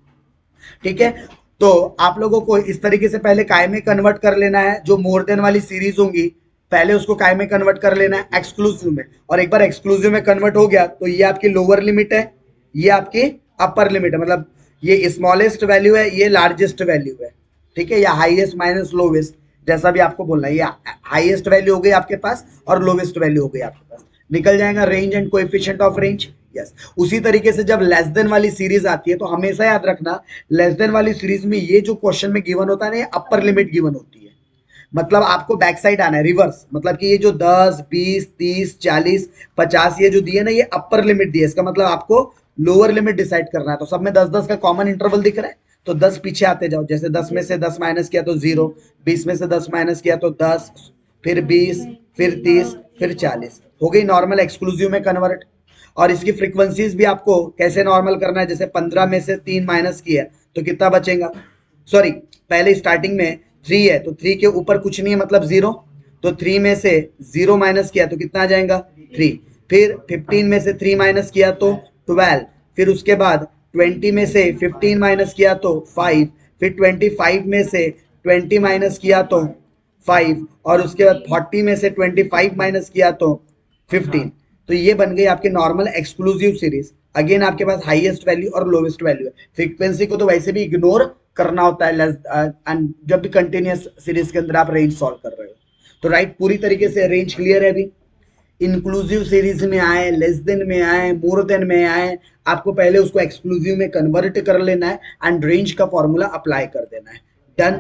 ठीक है, तो आप लोगों को इस तरीके से पहले काय में कन्वर्ट कर लेना है। जो मोर देन वाली सीरीज होंगी पहले उसको काय में कन्वर्ट कर लेना है एक्सक्लूसिव में, और एक बार एक्सक्लूसिव में कन्वर्ट हो गया तो ये आपकी लोअर लिमिट है, ये आपकी अपर लिमिट है, मतलब ये स्मॉलेस्ट वैल्यू है, ये लार्जेस्ट वैल्यू है। ठीक है, या हाईएस्ट माइनस लोवेस्ट जैसा भी आपको बोलना है, ये हाईएस्ट वैल्यू हो गई आपके पास और लोवेस्ट वैल्यू हो गई आपके पास, निकल जाएगा range and coefficient of range. Yes, उसी तरीके से जब लेस देन वाली सीरीज आती है तो हमेशा याद रखना लेस देन वाली सीरीज में ये जो क्वेश्चन में गिवन होता है ना ये अपर लिमिट गिवन होती है, मतलब आपको बैक साइड आना है रिवर्स, मतलब कि ये जो दस बीस तीस चालीस पचास ये जो दिए ना ये अपर लिमिट दिए, इसका मतलब आपको लोअर लिमिट डिसाइड करना है। तो सब में दस दस का कॉमन इंटरवल दिख रहा है तो दस पीछे आते जाओ, जैसे दस में से दस माइनस किया तो जीरो, बीस में से दस माइनस किया तो दस, फिर बीस, फिर तीस, फिर चालीस, हो गई नॉर्मल एक्सक्लूसिव में कन्वर्ट। और इसकी फ्रीक्वेंसीज भी आपको कैसे नॉर्मल करना है, जैसे पंद्रह में से तीन माइनस किया तो कितना बचेगा, सॉरी पहले स्टार्टिंग में थ्री है तो थ्री के ऊपर कुछ नहीं है मतलब जीरो, तो थ्री में से जीरो माइनस किया तो कितना आ जाएगा थ्री, फिर फिफ्टीन में से थ्री माइनस किया तो ट्वेल्व, फिर उसके बाद ट्वेंटी में से फिफ्टीन माइनस किया तो फाइव, फिर ट्वेंटी फाइव में से ट्वेंटी माइनस किया तो फाइव, और उसके बाद फोर्टी में से ट्वेंटी फाइव माइनस किया तो फिफ्टीन। तो ये बन गई आपकी नॉर्मल एक्सक्लूसिव सीरीज। अगेन आपके पास हाईएस्ट वैल्यू और लोवेस्ट वैल्यू है, फ्रीक्वेंसी को तो वैसे भी इग्नोर करना होता है एंड जब भी कंटिन्यूअस सीरीज के अंदर आप रेंज सॉल्व कर रहे हो। तो राइट, पूरी तरीके से रेंज क्लियर है अभी। इंक्लूसिव सीरीज में आए, लेस देन में आए, मोर देन में आए, आपको पहले उसको एक्सक्लूसिव में कन्वर्ट कर लेना है एंड रेंज का फॉर्मूला अप्लाई कर देना है। डन।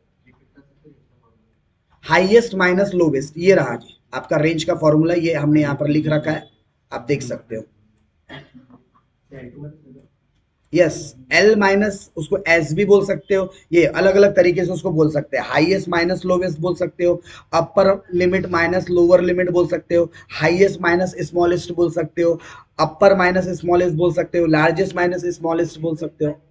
हाईएस्ट माइनस लोवेस्ट ये रहा जी आपका रेंज का फॉर्मूला, ये हमने यहां पर लिख रखा है, आप देख सकते हो। यस, एल माइनस उसको एस भी बोल सकते हो, ये अलग अलग तरीके से उसको बोल सकते हैं। हाईएस्ट माइनस लोवेस्ट बोल सकते हो, upper limit minus lower limit बोल सकते हो, हाईएस्ट माइनस स्मॉलेस्ट बोल सकते हो, अपर माइनस स्मॉलेस्ट बोल सकते हो, लार्जेस्ट माइनस स्मॉलेस्ट बोल सकते हो।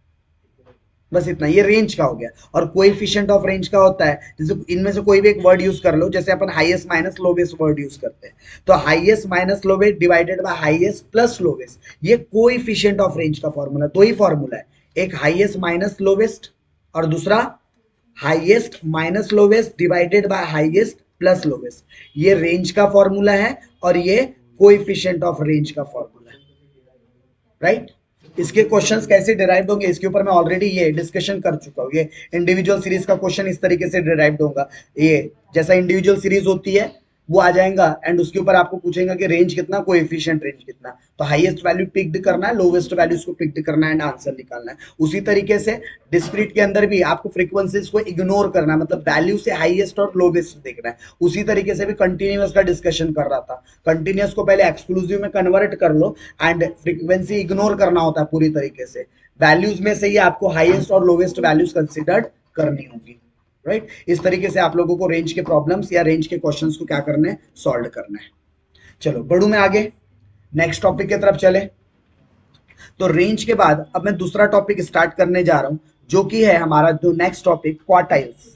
बस इतना, ये रेंज का हो गया। और कोएफिशिएंट ऑफ रेंज का होता है, जैसे इनमें से कोई भी एक वर्ड यूज कर लो, जैसे अपन highest minus lowest word use करते हैं, तो highest minus lowest divided by highest plus lowest, ये कोएफिशिएंट ऑफ रेंज का फॉर्मूला। दो ही फॉर्मूला है, एक हाईएस्ट माइनस लोवेस्ट और दूसरा highest minus lowest divided by highest plus lowest. ये रेंज का फॉर्मूला है और ये कोएफिशिएंट ऑफ रेंज का फॉर्मूला है। राइट, इसके क्वेश्चंस कैसे डिराइव्ड होंगे इसके ऊपर मैं ऑलरेडी ये डिस्कशन कर चुका हूँ। ये इंडिविजुअल सीरीज का क्वेश्चन इस तरीके से डिराइव्ड होगा, ये जैसा इंडिविजुअल सीरीज होती है वो आ जाएगा एंड उसके ऊपर आपको पूछेगा कि रेंज कितना, कोएफिशिएंट रेंज कितना, तो हाईएस्ट वैल्यू पिक्ड करना है, लोवेस्ट वैल्यू को पिक्ड करना है एंड आंसर निकालना है। उसी तरीके से डिस्क्रीट के अंदर भी आपको फ्रीक्वेंसीज को इग्नोर करना है, मतलब वैल्यू से हाईएस्ट और लोवेस्ट देखना है। उसी तरीके से भी कंटिन्यूअस का डिस्कशन कर रहा था, कंटिन्यूअस को पहले एक्सक्लूसिव में कन्वर्ट कर लो एंड फ्रीक्वेंसी इग्नोर करना होता है पूरी तरीके से। वैल्यूज में से ही आपको हाईएस्ट और लोवेस्ट वैल्यूज कंसिडर्ड करनी होगी। Right right? इस तरीके से आप लोगों को रेंज के प्रॉब्लम्स या रेंज के क्वेश्चंस को क्या करना है, सॉल्व करना है। चलो बढ़ू मैं आगे, नेक्स्ट टॉपिक की तरफ चले। तो रेंज के बाद अब मैं दूसरा टॉपिक स्टार्ट करने जा रहा हूं जो कि है हमारा जो नेक्स्ट टॉपिक क्वार्टाइल्स।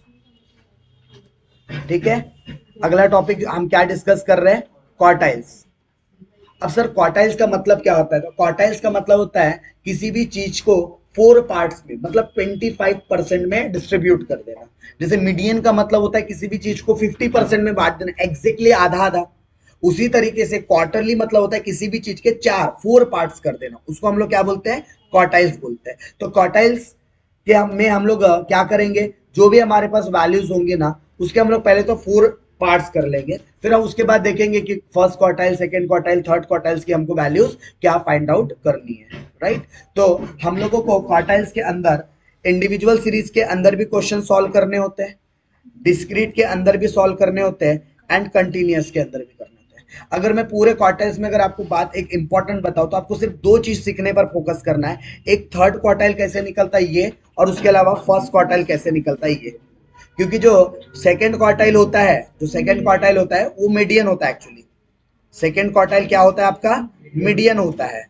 ठीक है, अगला टॉपिक हम क्या डिस्कस कर रहे हैं, क्वार्टाइल्स। अब सर क्वार्टाइल्स का मतलब क्या होता है, तो क्वार्टाइल्स का मतलब होता है किसी भी चीज को फोर पार्ट्स में मतलब पच्चीस परसेंट में डिस्ट्रीब्यूट कर देना। जैसे मीडियन का मतलब होता है किसी भी चीज को पचास परसेंट में बांट देना, एग्जैक्टली आधा आधा। उसी तरीके से क्वार्टरली मतलब होता है किसी भी चीज के चार फोर पार्ट्स कर देना, उसको हम लोग क्या बोलते हैं, क्वार्टाइल्स बोलते हैं। तो क्वार्टाइल्स के में हम लोग क्या करेंगे, जो भी हमारे पास वैल्यूज होंगे ना उसके हम लोग पहले तो फोर पार्ट्स कर लेंगे, फिर हम उसके बाद देखेंगे कि first quartile, second quartile, third quartiles की हमको वैल्यूज क्या फाइंड आउट करनी है। राइट, तो हम लोगों को क्वार्टाइल्स के अंदर इंडिविजुअल सीरीज के अंदर भी क्वेश्चन सॉल्व करने होते हैं, डिस्क्रीट के अंदर भी सॉल्व करने होते हैं एंड कंटिन्यूअस के अंदर भी करने होते हैं। अगर मैं पूरे क्वार्टाइल्स में अगर आपको बात एक इंपॉर्टेंट बताऊं तो आपको सिर्फ दो चीज सीखने पर फोकस करना है, एक थर्ड क्वार्टाइल कैसे निकलता है ये, और उसके अलावा फर्स्ट क्वार्टाइल कैसे निकलता है ये। क्योंकि जो सेकंड क्वार्टाइल होता है जो सेकंड क्वार्टाइल होता है वो मीडियन होता है। एक्चुअली सेकंड क्वार्टाइल क्या होता है आपका, मीडियन होता है।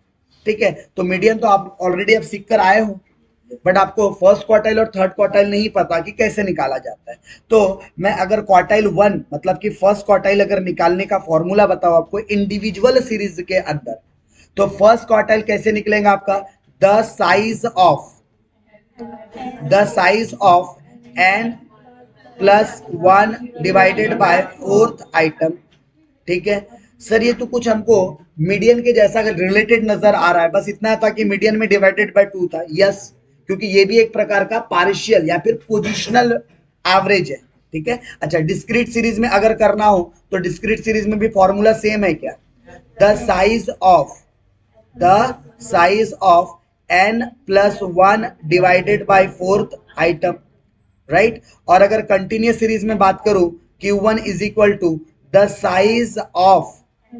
ठीक है। तो मीडियन तो आप ऑलरेडी अब सीख कर आए हो, बट आपको फर्स्ट क्वार्टाइल और थर्ड क्वार्टाइल नहीं पता कि कैसे निकाला जाता है। तो मैं अगर क्वार्टाइल वन मतलब कि फर्स्ट क्वार्टाइल अगर निकालने का फॉर्मूला बताओ आपको इंडिविजुअल सीरीज के अंदर, तो फर्स्ट क्वार्टाइल कैसे निकलेगा आपका, the size of the size of N plus one divided by fourth item. ठीक है सर, ये तो कुछ हमको मीडियन के जैसा रिलेटेड नजर आ रहा है, बस इतना था कि मीडियन में डिवाइडेड बाय टू था। यस, क्योंकि ये भी एक प्रकार का पार्शियल या फिर पोजिशनल एवरेज है। ठीक है, अच्छा डिस्क्रीट सीरीज में अगर करना हो तो डिस्क्रीट सीरीज में भी फॉर्मूला सेम है क्या, the size of the size of N plus one divided by fourth item, right. और अगर कंटिन्यूस सीरीज में बात करूं Q one is equal to the size of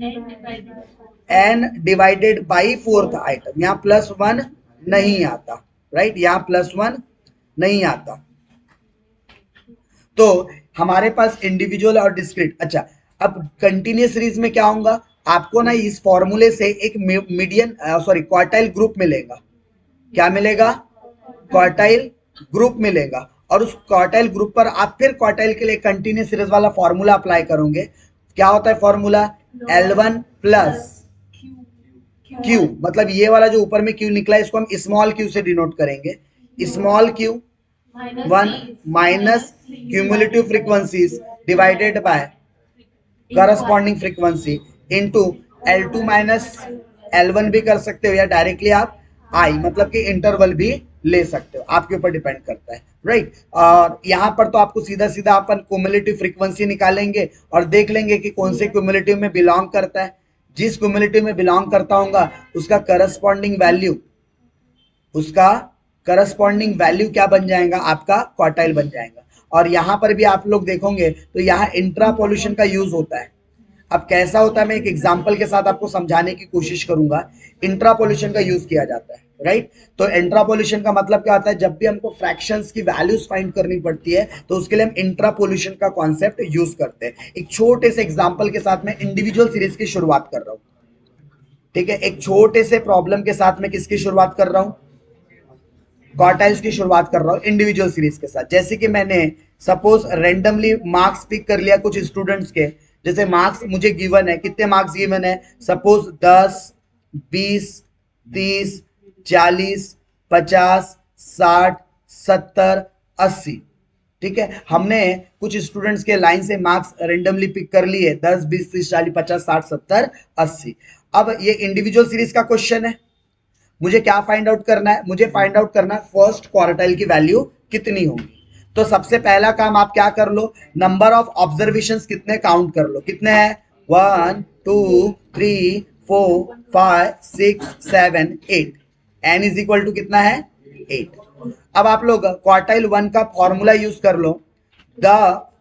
n divided by fourth item, यहां plus one नहीं आता, right, यहां plus one नहीं आता। तो हमारे पास इंडिविजुअल और डिस्क्रीट। अच्छा, अब कंटिन्यूस सीरीज में क्या होगा, आपको ना इस फॉर्मूले से एक मीडियन सॉरी क्वार्टाइल ग्रुप मिलेगा। क्या मिलेगा, क्वार्टाइल ग्रुप मिलेगा, और उस क्वार्टाइल ग्रुप पर आप फिर क्वार्टाइल के लिए कंटिन्यूस सीरीज वाला फॉर्मूला अप्लाई करोगे। क्या होता है formula, L one plus Q, मतलब ये वाला जो ऊपर में क्यू निकला है इसको हम स्मॉल क्यू से डिनोट करेंगे, small Q one minus cumulative frequencies divided by corresponding frequency into L two minus L one भी कर सकते हो, या डायरेक्टली आप आई मतलब कि इंटरवल भी ले सकते हो, आपके ऊपर डिपेंड करता है, राइट। और यहाँ पर तो आपको सीधा सीधा अपन क्यूमुलेटिव फ्रीक्वेंसी निकालेंगे और देख लेंगे कि कौन से क्यूमुलेटिव में बिलोंग करता है। जिस क्यूमुलेटिव में बिलोंग करता होगा उसका करस्पॉन्डिंग वैल्यू उसका करस्पॉन्डिंग वैल्यू क्या बन जाएगा, आपका क्वार्टाइल बन जाएगा। और यहाँ पर भी आप लोग देखोगे तो यहाँ इंट्रापोलेशन का यूज होता है। अब कैसा होता है मैं एक एग्जांपल के साथ आपको समझाने की कोशिश करूंगा। इंट्रापोलेशन का यूज किया जाता है, राइट। तो इंट्रापोलेशन का मतलब क्या होता है, जब भी हमको फ्रैक्शंस की वैल्यूज फाइंड करनी पड़ती है तो उसके लिए हम इंट्रापोलेशन का कॉन्सेप्ट यूज करते हैं। एक छोटे से एग्जांपल के साथ मैं इंडिविजुअल सीरीज की शुरुआत कर रहा हूं, ठीक है। एक छोटे से प्रॉब्लम के साथ मैं किसकी शुरुआत कर रहा हूं, क्वार्टाइल्स की शुरुआत कर रहा हूं इंडिविजुअल सीरीज के साथ। जैसे कि मैंने सपोज रैंडमली मार्क्स पिक कर लिया कुछ स्टूडेंट्स के, जैसे मार्क्स मुझे गिवन है, कितने मार्क्स गिवन है, सपोज दस, बीस, तीस, चालीस, पचास, साठ, सत्तर, अस्सी। ठीक है, हमने कुछ स्टूडेंट्स के लाइन से मार्क्स रैंडमली पिक कर लिए, दस, बीस, तीस, चालीस, पचास, साठ, सत्तर, अस्सी। अब ये इंडिविजुअल सीरीज का क्वेश्चन है, मुझे क्या फाइंड आउट करना है, मुझे फाइंड आउट करना है फर्स्ट क्वार्टाइल की वैल्यू कितनी होगी। तो सबसे पहला काम आप क्या कर लो, नंबर ऑफ ऑब्जर्वेशंस कितने काउंट कर लो, कितने हैं, one, two, three, four, five, six, seven, eight, n is equal to कितना है, एट। अब आप लोग क्वार्टाइल वन का फॉर्मूला यूज कर लो, the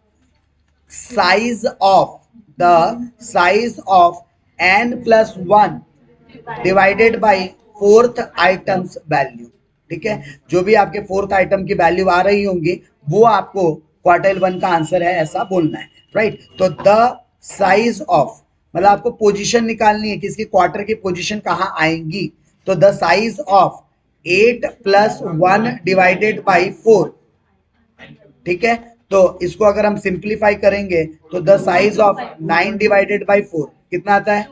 size of the size of N plus one divided by fourth items value. ठीक है, जो भी आपके फोर्थ आइटम की वैल्यू आ रही होंगी वो आपको क्वार्टाइल वन का आंसर है ऐसा बोलना है, राइट। तो द साइज ऑफ मतलब आपको पोजीशन निकालनी है कि इसकी क्वार्टर की पोजीशन कहां आएंगी, तो the size of eight plus one divided by four. ठीक है, तो इसको अगर हम सिंप्लीफाई करेंगे तो the size of nine divided by four कितना आता है,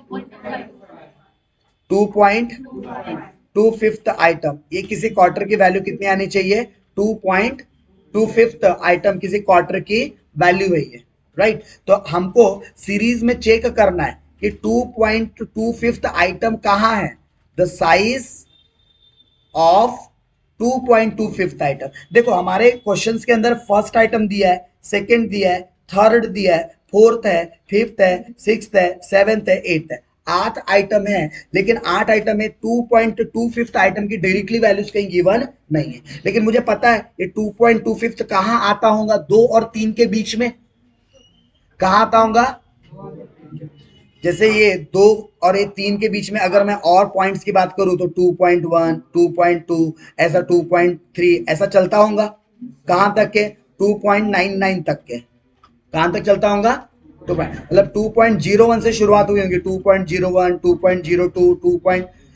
two point two fifth item. ये किसी क्वार्टर की वैल्यू कितनी आनी चाहिए, two point two fifth item किसी क्वार्टर की वैल्यू है ये, राइट। तो हमको सीरीज में चेक करना है कि two point two fifth item कहां है, the size of two point two fifth item. देखो हमारे क्वेश्चंस के अंदर फर्स्ट आइटम दिया है, सेकंड दिया है, थर्ड दिया है, फोर्थ है, फिफ्थ है, सिक्स्थ है, सेवेंथ है, एट्थ है, आठ आइटम है। लेकिन आठ आइटम में two point two fifth item की डायरेक्टली वैल्यूज कहीं गिवन नहीं है, लेकिन मुझे पता है ये टू पॉइंट टू फिफ्थ कहां आता होगा, दो और तीन के बीच में कहां आता होगा। जैसे ये दो और ये तीन के बीच में अगर मैं और पॉइंट्स की बात करूं तो two point one, two point two, ऐसा टू पॉइंट थ्री ऐसा चलता होगा, कहां तक के, टू पॉइंट नाइन नाइन तक के, कहां तक चलता होगा, मतलब टू पॉइंट ज़ीरो वन से शुरुआत हुई होगी, two point zero one, two point zero two, two point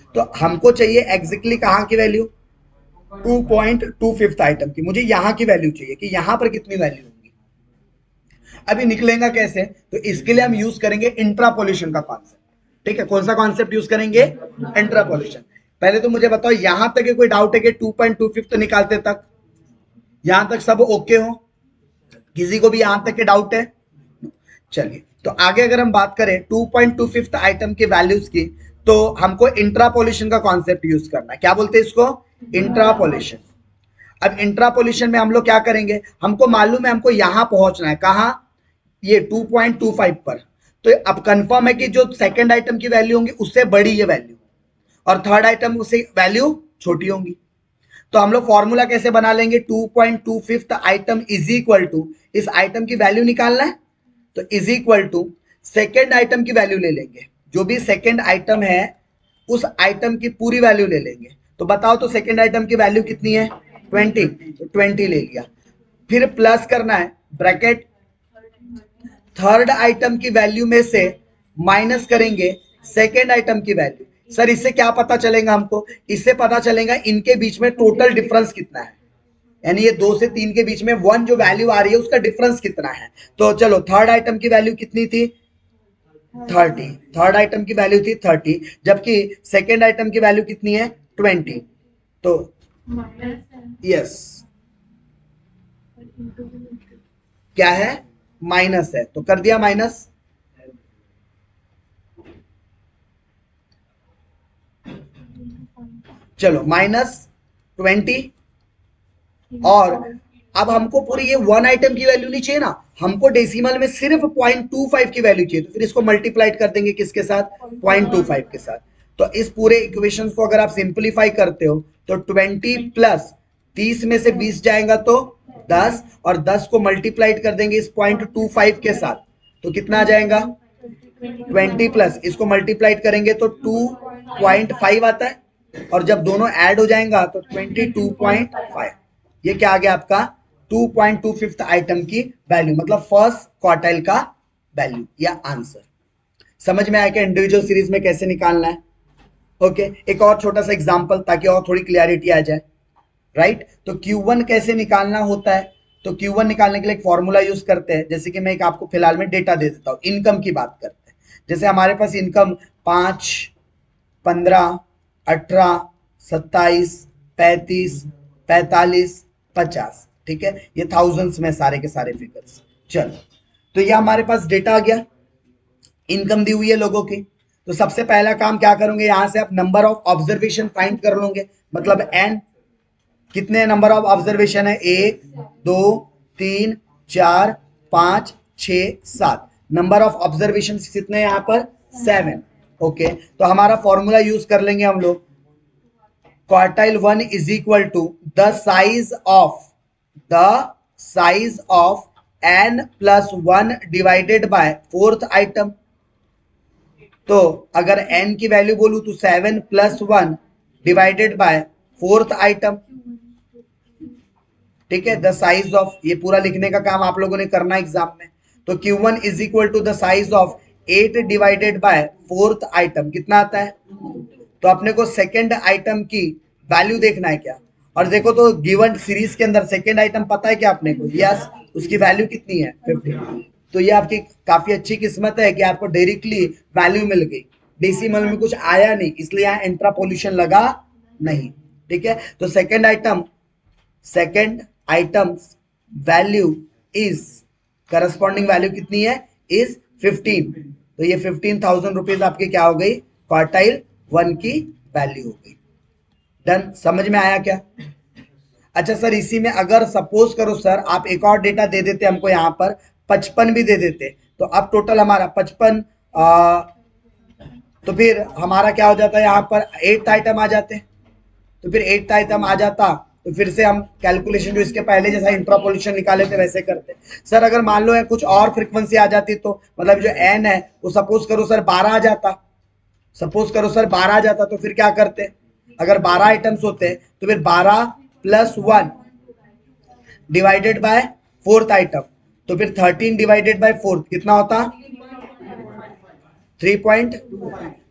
तो हमको चाहिए एग्जैक्टली कहाँ की value, two point two fifth item की। मुझे यहां की वैल्यू चाहिए कि यहां पर कितनी वैल्यू होगी। अभी निकलेगा कैसे, तो इसके लिए हम यूज करेंगे इंट्रापोलेशन का कॉन्सेप्ट। ठीक है, कौन सा कॉन्सेप्ट यूज करेंगे, इंट्रापोलेशन। पहले तो मुझे बताओ यहां तक कोई डाउट है कि टू पॉइंट टू फिफ्थ निकालते तक, यहां तक सब ओके हो, किसी को भी यहां तक के डाउट है? चलिए, तो आगे अगर हम बात करें two point two fifth item के वैल्यूज की, तो हमको इंट्रापोलेशन का कॉन्सेप्ट यूज करना है। क्या बोलते हैं इसको, इंट्रापोलेशन। अब इंट्रापोलेशन में हम लोग क्या करेंगे, हमको मालूम है हमको यहां पहुंचना है, कहां, ये टू पॉइंट टू फाइव पर। तो अब कंफर्म है कि जो सेकंड आइटम की वैल्यू होंगी उससे बड़ी ये वैल्यू, और थर्ड आइटम उससे वैल्यू छोटी होंगी। तो हम लोग फॉर्मूला कैसे बना लेंगे, two point two fifth item is equal to, इस आइटम की वैल्यू निकालना है तो is equal to second item की वैल्यू ले लेंगे, जो भी सेकेंड आइटम है उस आइटम की पूरी वैल्यू ले लेंगे। तो बताओ तो सेकेंड आइटम की वैल्यू कितनी है, ट्वेंटी, तो ट्वेंटी ले लिया। फिर प्लस करना है ब्रैकेट, थर्ड आइटम की वैल्यू में से माइनस करेंगे सेकेंड आइटम की वैल्यू। सर इससे क्या पता चलेगा हमको, इससे पता चलेगा इनके बीच में टोटल डिफरेंस कितना है, यानी ये दो से तीन के बीच में वन जो वैल्यू आ रही है उसका डिफरेंस कितना है। तो चलो थर्ड आइटम की वैल्यू कितनी थी, थर्टी, थर्ड आइटम की वैल्यू थी थर्टी, जबकि सेकेंड आइटम की वैल्यू कितनी है, ट्वेंटी। तो यस, क्या है, माइनस है, तो कर दिया माइनस। चलो माइनस ट्वेंटी, और अब हमको पूरी ये वन आइटम की वैल्यू नहीं चाहिए ना, हमको डेसिमल में सिर्फ पॉइंट टू फाइव की वैल्यू चाहिए। तो फिर इसको मल्टीप्लाइड कर देंगे किसके साथ, पॉइंट टू फाइव के साथ। तो इस पूरे इक्वेशन को अगर आप सिंप्लीफाई करते हो तो ट्वेंटी प्लस तीस में से बीस जाएगा तो दस, और दस को मल्टीप्लाइड कर देंगे इस पॉइंट टू फाइव के साथ, तो कितना आ जाएगा, ट्वेंटी प्लस इसको मल्टीप्लाइड करेंगे तो टू पॉइंट फाइव आता है, और जब दोनों ऐड हो जाएगा तो ट्वेंटी टू पॉइंट फाइव। ये क्या आ गया आपका, two point two fifth item की वैल्यू, मतलब फर्स्ट क्वार्टाइल का वैल्यू या आंसर। समझ में आया कि इंडिविजुअल सीरीज में कैसे निकालना है। ओके, एक और छोटा सा एग्जांपल ताकि और थोड़ी क्लियरिटी आ जाए। राइट, तो क्यू वन कैसे निकालना होता है, तो क्यू वन निकालने के लिए एक फॉर्मूला यूज करते हैं। जैसे कि मैं एक आपको फिलहाल में डेटा दे देता हूँ, इनकम की बात करते हैं। जैसे हमारे पास इनकम पांच, पंद्रह, अठारह, सत्ताईस, पैंतीस, पैंतालीस, पचास, ठीक है, ये थाउजेंड्स में सारे के सारे फिगर्स। चलो, तो ये हमारे पास डेटा आ गया, इनकम दी हुई है लोगों की। तो सबसे पहला काम क्या करोगे, यहां से आप नंबर ऑफ ऑब्जर्वेशन फाइंड कर लोगे, मतलब एन, कितने नंबर ऑफ ऑब्जर्वेशन है, एक, दो, तीन, चार, पांच, छ, सात। नंबर ऑफ ऑब्जर्वेशन कितने यहां पर, सेवन। ओके, तो हमारा फॉर्मूला यूज कर लेंगे हम लोग, quartile one is equal to the size of the size of N plus one divided by fourth item. तो अगर एन की वैल्यू बोलूं तो seven plus one divided by fourth item, ठीक है, द साइज ऑफ, ये पूरा लिखने का काम आप लोगों ने करना एग्जाम में। तो Q one is equal to the size of eight divided by fourth item, कितना आता है, तो अपने को सेकेंड आइटम की वैल्यू देखना है क्या, और देखो तो गिवन सीरीज के अंदर सेकेंड आइटम पता है क्या अपने को, यस, उसकी वैल्यू कितनी है, फिफ्टी। तो ये आपकी काफी अच्छी किस्मत है कि आपको डायरेक्टली वैल्यू मिल गई, डेसिमल में कुछ आया नहीं, इसलिए यहाँ इंट्रापोलेशन लगा नहीं। ठीक है, तो second item second item value is, corresponding value कितनी है, इज फिफ्टीन। तो ये फिफ्टीन थाउजेंड रुपीज आपकी क्या हो गई, क्वार्टाइल वन की वैल्यू हो गई। डन, समझ में आया क्या? अच्छा सर, इसी में अगर सपोज करो सर आप एक और डेटा दे देते हमको, यहाँ पर पचपन भी दे देते, तो अब टोटल हमारा पचपन, तो फिर हमारा क्या हो जाता है, यहाँ पर एट आइटम आ जाते, तो फिर एट आइटम आ जाता, तो फिर से हम कैलकुलेशन जो इसके पहले जैसा इंट्रापोलेशन निकाले थे वैसे करते। सर अगर मान लो है कुछ और फ्रीक्वेंसी आ जाती, तो मतलब जो एन है वो सपोज करो सर बारह आ जाता, सपोज करो सर बारह आ जाता, तो फिर क्या करते, अगर बारह आइटम्स होते तो फिर बारह plus one divided by fourth item, तो फिर थर्टीन डिवाइडेड बाय फोर्थ कितना होता, थ्री पॉइंट।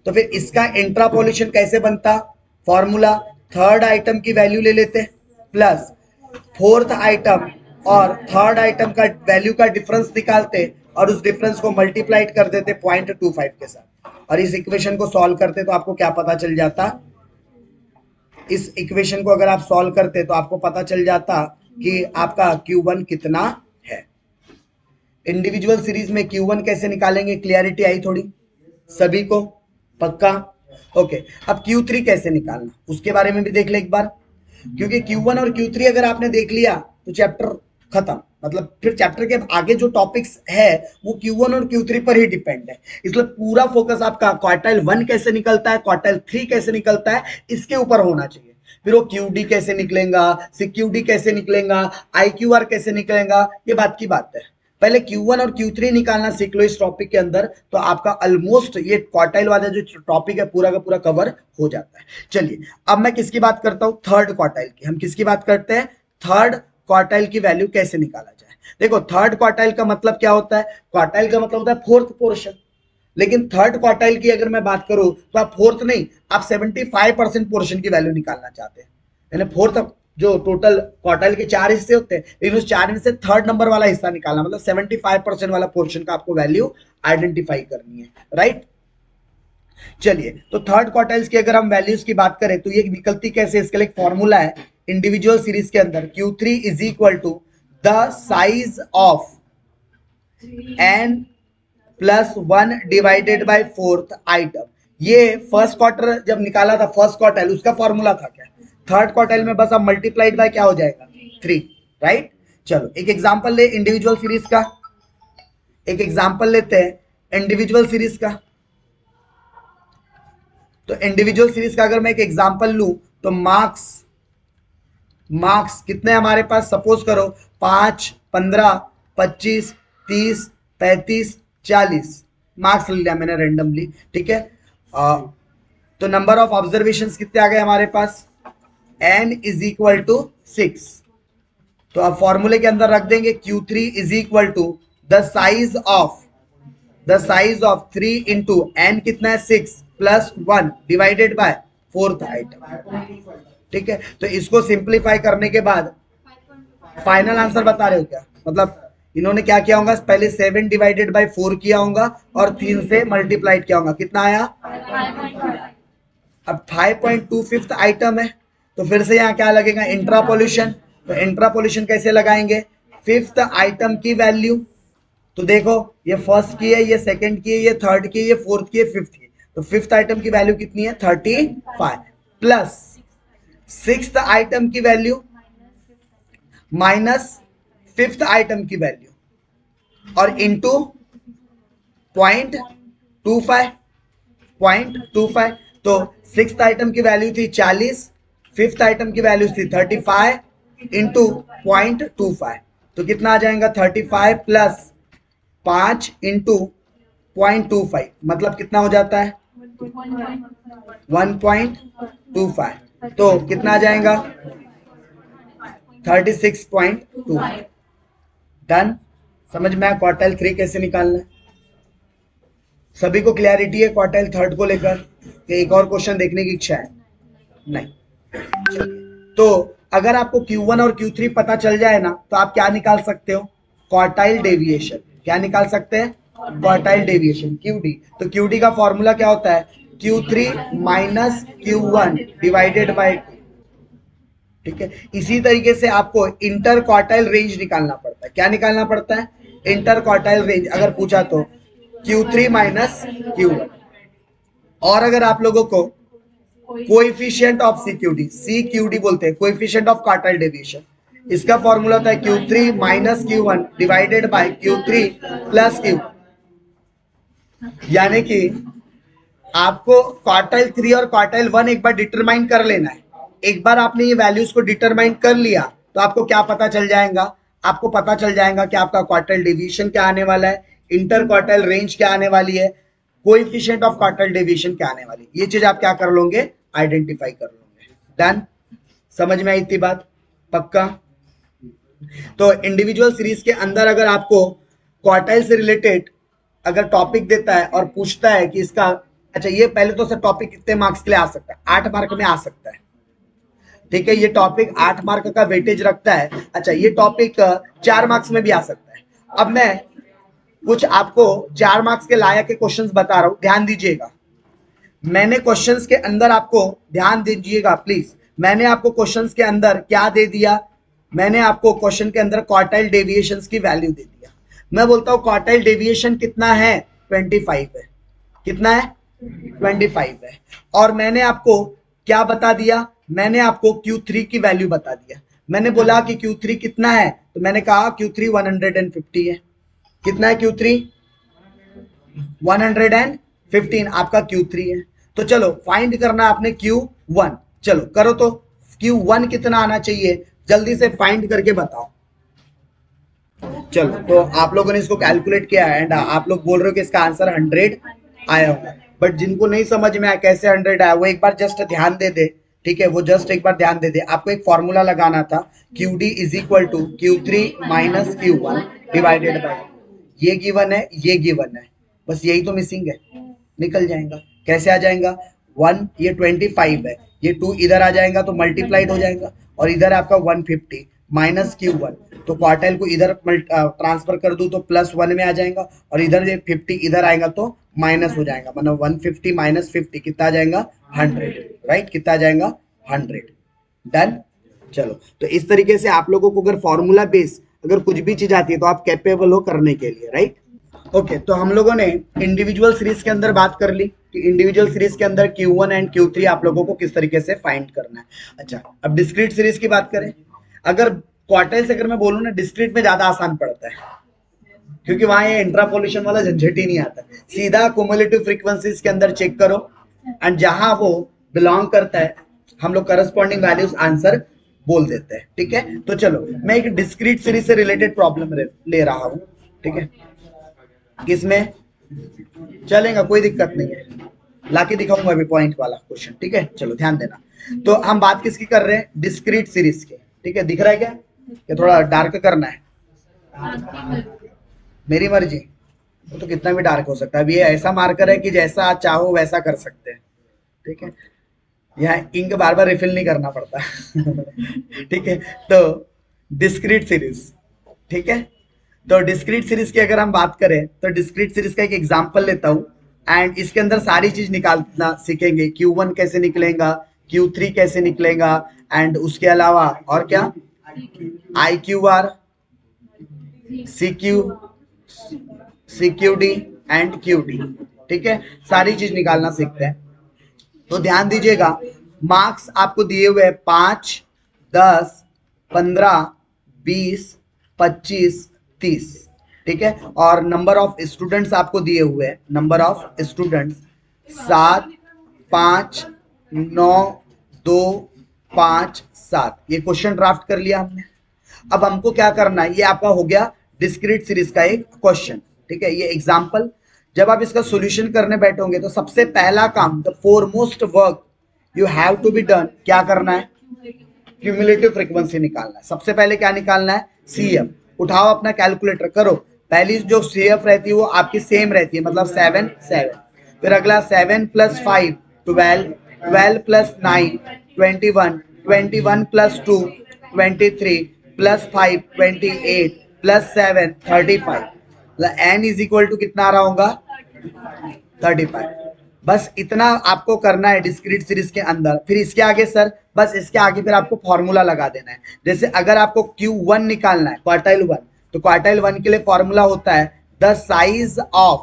तो फिर इसका इंट्रापोलेशन कैसे बनता? फॉर्मूला थर्ड आइटम की वैल्यू ले लेते प्लस फोर्थ आइटम और थर्ड आइटम का वैल्यू का डिफरेंस निकालते और उस डिफरेंस को मल्टीप्लाइड कर देते पॉइंट टू फाइव के साथ और इस इक्वेशन को सॉल्व करते तो आपको क्या पता चल जाता? इस इक्वेशन को अगर आप सॉल्व करते तो आपको पता चल जाता कि आपका क्यू वन कितना है। इंडिविजुअल सीरीज में क्यू वन कैसे निकालेंगे? क्लियरिटी आई थोड़ी सभी को? पक्का? ओके। अब क्यू थ्री कैसे निकालना उसके बारे में भी देख ले एक बार, क्योंकि क्यू वन और क्यू थ्री अगर आपने देख लिया तो चैप्टर खत्म। मतलब फिर चैप्टर के आगे जो टॉपिक्स है वो क्यू वन और क्यू थ्री पर ही डिपेंड है, इसलिए पूरा फोकस आपका क्वार्टाइल वन कैसे निकलता है, क्वार्टाइल थ्री कैसे निकलता है, इसके ऊपर होना चाहिए। फिर वो क्यू डी कैसे निकलेगा, सिक्यू डी कैसे निकलेगा, आई क्यू आर कैसे निकलेगा, ये बात की बात है। पहले क्यू वन और क्यू थ्री निकालना सीख लो इस टॉपिक के अंदर, तो आपका ऑलमोस्ट ये क्वार्टाइल वाला जो टॉपिक है पूरा का पूरा कवर हो जाता है। चलिए अब मैं किसकी बात करता हूं? थर्ड क्वार्टाइल की। हम किसकी बात करते हैं? थर्ड क्वार्टाइल की वैल्यू कैसे निकाला जाए। देखो थर्ड क्वार्टाइल का मतलब क्या होता है? क्वार्टाइल का मतलब होता है फोर्थ पोर्शन, लेकिन थर्ड क्वार्टाइल की अगर मैं बात करूं तो आप फोर्थ नहीं, आप सेवेंटी फाइव परसेंट पोर्शन की वैल्यू निकालना चाहते हैं। यानी फोर्थ जो टोटल क्वार्टाइल के चार हिस्से होते हैं, लेकिन उस चार में से थर्ड नंबर वाला हिस्सा निकालना, मतलब सेवेंटी फाइव परसेंट वाला पोर्शन का आपको वैल्यू आइडेंटिफाई करनी है, राइट। चलिए तो थर्ड क्वार्टाइल्स की अगर हम वैल्यूज की बात करें तो ये निकलती कैसे? इसके लिए एक फॉर्मूला है इंडिविजुअल सीरीज के अंदर, Q three is equal to the size of N plus one divided by fourth item. ये फर्स्ट क्वार्टर जब निकाला था फर्स्ट क्वार्टाइल, उसका फॉर्मूला था क्या? थर्ड क्वार्टाइल में बस अब मल्टीप्लाइड बाय क्या हो जाएगा? Three, right. चलो एक एग्जांपल ले इंडिविजुअल सीरीज का, एक एग्जांपल लेते हैं इंडिविजुअल सीरीज का। तो इंडिविजुअल सीरीज का अगर मैं एक एग्जांपल लूं तो मार्क्स मार्क्स कितने हमारे पास? सपोज करो पांच, पंद्रह, पच्चीस, तीस, पैंतीस, चालीस मार्क्स ले लिया मैंने रेंडमली, ठीक है। आ, तो नंबर ऑफ ऑब्जर्वेशंस कितने आ गए हमारे पास? n is equal to six. तो अब फॉर्मूले के अंदर रख देंगे Q three is equal to the size of the size of three into N कितना है? Six plus one divided by fourth item, ठीक है। तो इसको सिंप्लीफाई करने के बाद फाइनल आंसर बता रहे हो क्या? मतलब इन्होंने क्या किया होगा? पहले सेवन डिवाइडेड बाय फोर किया होगा और तीन से मल्टीप्लाइड किया होगा। कितना आया? अब five point two fifth item है तो फिर से यहाँ क्या लगेगा? इंट्रापोलेशन। तो इंट्रापोलेशन कैसे लगाएंगे? फिफ्थ आइटम की वैल्यू, तो देखो ये फर्स्ट की है, ये सेकंड की है, ये थर्ड की है, ये फोर्थ की है, फिफ्थ की है। तो फिफ्थ आइटम की वैल्यू कितनी है? Thirty five plus sixth item की वैल्यू माइनस फिफ्थ आइटम की वैल्यू और into point two five point two five. तो सिक्स्थ आइटम की वैल्यू थी चालीस, फिफ्थ आइटम की वैल्यू थी thirty five into point two five. तो कितना आ जाएगा? थर्टी फाइव प्लस पांच इंटू पॉइंट टू फाइव, मतलब कितना हो जाता है? One point two five. तो कितना आ जाएगा? Thirty six point two. Done. समझ में आया क्वार्टाइल थ्री कैसे निकालना है? सभी को क्लैरिटी है क्वार्टाइल थर्ड को लेकर? एक और क्वेश्चन देखने की इच्छा है? नहीं। तो अगर आपको क्यू वन और क्यू थ्री पता चल जाए ना तो आप क्या निकाल सकते हो? Quartile deviation. क्या निकाल सकते हैं? Quartile deviation, QD. तो क्यूडी का फॉर्मूला क्या होता है? Q three minus Q one divided by two, ठीक है। इसी तरीके से आपको इंटर क्वार्टाइल रेंज निकालना पड़ता है। क्या निकालना पड़ता है? इंटर क्वार्टाइल रेंज अगर पूछा तो Q three minus Q one. और अगर आप लोगों को कोएफिशिएंट ऑफ सीक्यूडी, सीक्यूडी बोलते हैं, कोएफिशिएंट ऑफ क्वार्टाइल डेविएशन, इसका फॉर्मूला होता है Q three minus Q one divided by Q three plus Q. यानी कि आपको क्वार्टाइल थ्री और क्वार्टाइल वन एक बार डिटरमाइन कर लेना है। एक बार आपने ये वैल्यूज को डिटरमाइन कर लिया तो आपको क्या पता चल जाएगा? आपको पता चल जाएगा कि आपका क्वार्टाइल डेविएशन क्या आने वाला है, इंटर क्वार्टाइल रेंज क्या आने वाली है, कोएफिशिएंट ऑफ क्वार्टाइल डेविएशन क्या आने वाली है। ये चीज आप क्या कर लोगे? आइडेंटिफाई कर लोगे। डन। समझ में आई इतनी बात? पक्का? तो इंडिविजुअल सीरीज के अंदर अगर आपको क्वार्टाइल से रिलेटेड अगर टॉपिक देता है और पूछता है कि इसका अच्छा ये पहले तो सर टॉपिक कितने मार्क्स के लिए आ सकता है? आठ मार्क में आ सकता है, ठीक है। ये टॉपिक आठ मार्क का वेटेज रखता है। अच्छा ये टॉपिक चार मार्क्स में भी आ सकता है। अब मैं कुछ आपको चार मार्क्स के लायक के क्वेश्चंस बता रहा हूं, ध्यान दीजिएगा। मैंने क्वेश्चंस के अंदर आपको ध्यान दीजिएगा प्लीज, मैंने आपको क्वेश्चंस के अंदर क्या दे दिया? मैंने आपको क्वेश्चन के अंदर क्वार्टाइल डेविएशंस की वैल्यू दे दिया। मैं बोलता हूं क्वार्टाइल डेविएशन कितना है? पच्चीस है। कितना है? पच्चीस है। और मैंने आपको क्या बता दिया? मैंने आपको क्यू थ्री की वैल्यू बता दिया। मैंने बोला कि क्यू थ्री कितना है, तो मैंने कहा Q three one hundred fifty है। कितना है Q three? One hundred fifteen आपका क्यू थ्री है। तो चलो फाइंड करना आपने क्यू वन। चलो करो तो, क्यू वन कितना आना चाहिए जल्दी से फाइंड करके बताओ। चलो तो आप लोगों ने इसको कैलकुलेट किया एंड आप लोग बोल रहे हो कि इसका आंसर हंड्रेड आया होगा, बट जिनको नहीं समझ में आया कैसे हंड्रेड आया वो एक बार जस्ट ध्यान दे दे, ठीक है। वो जस्ट एक बार ध्यान दे दे। आपको एक फॉर्मूला लगाना था, Q D is equal to Q three minus Q one divided by, ये गिवन है, ये गिवन है, बस यही तो मिसिंग है। निकल जाएगा। कैसे आ जाएगा? वन, ये ट्वेंटी फाइव है, ये टू इधर आ जाएगा तो मल्टीप्लाइड हो जाएगा, और इधर आपका one fifty minus Q one, तो क्वार्टाइल को इधर ट्रांसफर कर दूं तो प्लस वन में आ जाएगा, और इधर ये फिफ्टी इधर आएगा तो माइनस हो जाएगा, मतलब वन फिफ्टी माइनस फिफ्टी कितना आ जाएगा? Hundred, right? कितना आ जाएगा? हंड्रेड। डन। चलो तो इस तरीके से आप लोगों को अगर फॉर्मूला बेस अगर कुछ भी चीज आती है तो आप कैपेबल हो करने के लिए, राइट? ओके okay, तो हम लोगों ने इंडिविजुअल सीरीज के अंदर बात कर ली कि इंडिविजुअल सीरीज के अंदर Q one and Q three आप लोगों को किस तरीके से फाइंड करना है। अच्छा अब डिस्क्रीट सीरीज की बात करें। अगर क्वार्टाइल से अगर मैं बोलूं ना, डिस्क्रीट में ज्यादा आसान पड़ता है, क्योंकि वहां ये इंट्रापोलेशन वाला झंझट ही नहीं आता। सीधा क्युमुलेटिव फ्रीक्वेंसीज के अंदर चेक करो एंड जहां वो बिलोंग करता है हम लोग करस्पॉन्डिंग वैल्यूज आंसर बोल देते हैं, ठीक है। तो चलो मैं एक डिस्क्रीट सीरीज से रिलेटेड प्रॉब्लम ले रहा हूं, ठीक है। किसमें चलेगा? कोई दिक्कत नहीं है, लाके दिखाऊंगा अभी पॉइंट वाला क्वेश्चन, ठीक है। चलो ध्यान देना। तो हम बात किसकी कर रहे हैं? डिस्क्रीट सीरीज के, ठीक है। दिख रहा है क्या? ये थोड़ा डार्क करना है, मेरी मर्जी, वो तो कितना भी डार्क हो सकता है। अब ये ऐसा मार्कर है कि जैसा चाहो वैसा कर सकते हैं, ठीक है। यहाँ इंक बार बार रिफिल नहीं करना पड़ता ठीक है। तो डिस्क्रीट सीरीज, ठीक है। तो डिस्क्रीट सीरीज की अगर हम बात करें तो डिस्क्रीट सीरीज का एक एग्जांपल लेता हूं एंड इसके अंदर सारी चीज निकालना सीखेंगे। क्यू वन कैसे निकलेगा, क्यू थ्री कैसे निकलेगा, एंड उसके अलावा और क्या, I Q R, C Q, C Q D and Q D, ठीक है। सारी चीज निकालना सीखते हैं। तो ध्यान दीजिएगा, मार्क्स आपको दिए हुए हैं पांच, दस, पंद्रह, बीस, पच्चीस, तीस, ठीक है। और नंबर ऑफ स्टूडेंट्स आपको दिए हुए हैं, नंबर ऑफ स्टूडेंट्स सात, पांच, नौ, दो, पांच, सात। ये क्वेश्चन ड्राफ्ट कर लिया हमने। अब हमको क्या करना है, ये आपका हो गया डिस्क्रीट सीरीज का एक क्वेश्चन, ठीक है। ये एग्जांपल, जब आप इसका सॉल्यूशन करने बैठोगे तो सबसे पहला काम, the foremost work you have to be done, क्या करना है? क्यूमुलेटिव फ्रीक्वेंसी निकालना है। सबसे पहले क्या निकालना है? सीएफ। उठाओ अपना कैलकुलेटर, करो। पहली जो सीएफ रहती है वो आपकी सेम रहती है, मतलब सेवन सेवन। फिर अगला seven plus five twelve, twelve plus nine twenty one, twenty one plus two twenty three, plus five twenty eight, plus seven thirty five. मतलब एन इज इक्वल टू कितना आ रहा होगा? Thirty five. बस इतना आपको करना है डिस्क्रीट सीरीज के अंदर। फिर इसके आगे सर, बस इसके आगे फिर आपको फॉर्मूला लगा देना है। जैसे अगर आपको क्यू वन निकालना है, क्वार्टाइल वन, तो क्वार्टाइल वन के लिए फॉर्मूला होता है the size of,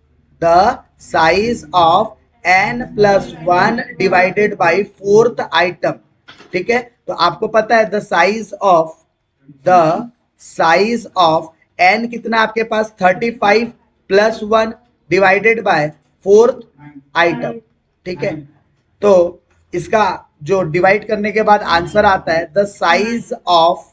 the size of N plus one divided by fourth item, ठीक है। तो आपको पता है the size of, the size of N कितना आपके पास? Thirty five plus one divided by fourth item, ठीक है। तो इसका जो डिवाइड करने के बाद आंसर आता है the size of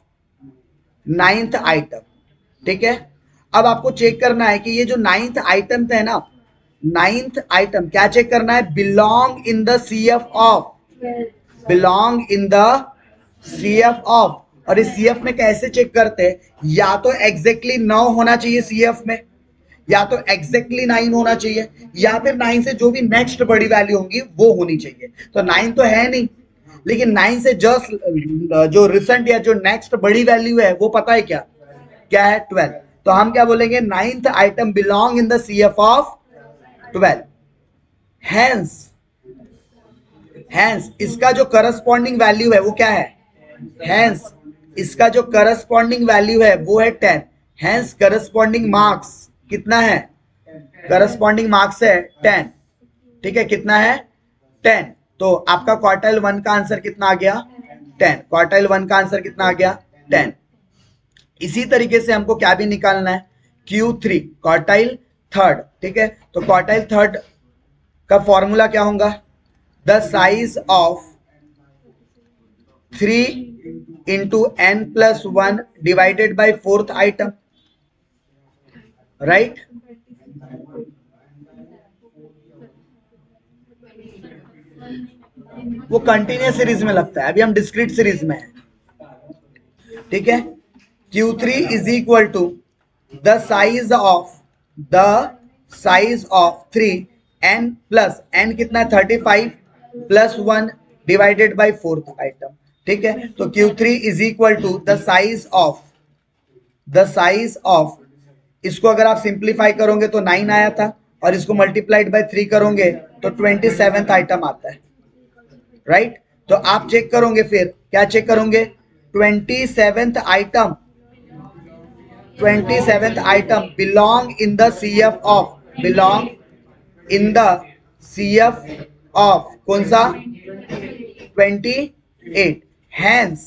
ninth item, ठीक है। अब आपको चेक करना है कि ये जो नाइन्थ आइटम है ना, नाइन्थ आइटम क्या चेक करना है? Belong in the CF of, belong in the CF of. और इस सीएफ में कैसे चेक करते हैं? या तो एग्जैक्टली नौ होना चाहिए सीएफ में, या तो एग्जैक्टली नाइन होना चाहिए या फिर नाइन से जो भी नेक्स्ट बड़ी वैल्यू होंगी वो होनी चाहिए। तो नाइन तो है नहीं, लेकिन नाइन से जस्ट जो रिसेंट या जो नेक्स्ट बड़ी वैल्यू है वो पता है क्या क्या है ट्वेल्व। तो हम क्या बोलेंगे, ninth item belong in the CF of twelve. Hence hence इसका जो करस्पॉन्डिंग वैल्यू है वो क्या है, हेंस इसका जो करस्पॉन्डिंग वैल्यू है वो है टेन। हेंस करस्पॉन्डिंग मार्क्स कितना है, करस्पॉन्डिंग मार्क्स है टेन। ठीक है, कितना है टेन। तो आपका क्वार्टाइल वन का आंसर कितना आ गया, टेन। क्वार्टाइल वन का आंसर कितना आ गया, टेन। इसी तरीके से हमको क्या भी निकालना है, क्यू थ्री क्वार्टाइल थर्ड। ठीक है, तो क्वार्टाइल थर्ड का फॉर्मूला क्या होगा, the size of three into N plus one divided by fourth item, right. वो कंटिन्यूस सीरीज में लगता है, अभी हम डिस्क्रीट सीरीज में हैं। ठीक है, Q three is equal to the size of the size of three N plus N कितना है thirty five plus one divided by fourth item. ठीक है, तो Q three is equal to the size of the size of इसको अगर आप simplify करोगे तो नाइन आया था, और इसको मल्टीप्लाइड बाय थ्री करोगे तो ट्वेंटी सेवेंथ आइटम आता है, राइट। तो आप चेक करोगे, फिर क्या चेक करोगे, twenty seventh item twenty seventh item belong in the CF of belong in the CF of कौन सा, ट्वेंटी एट। हैंस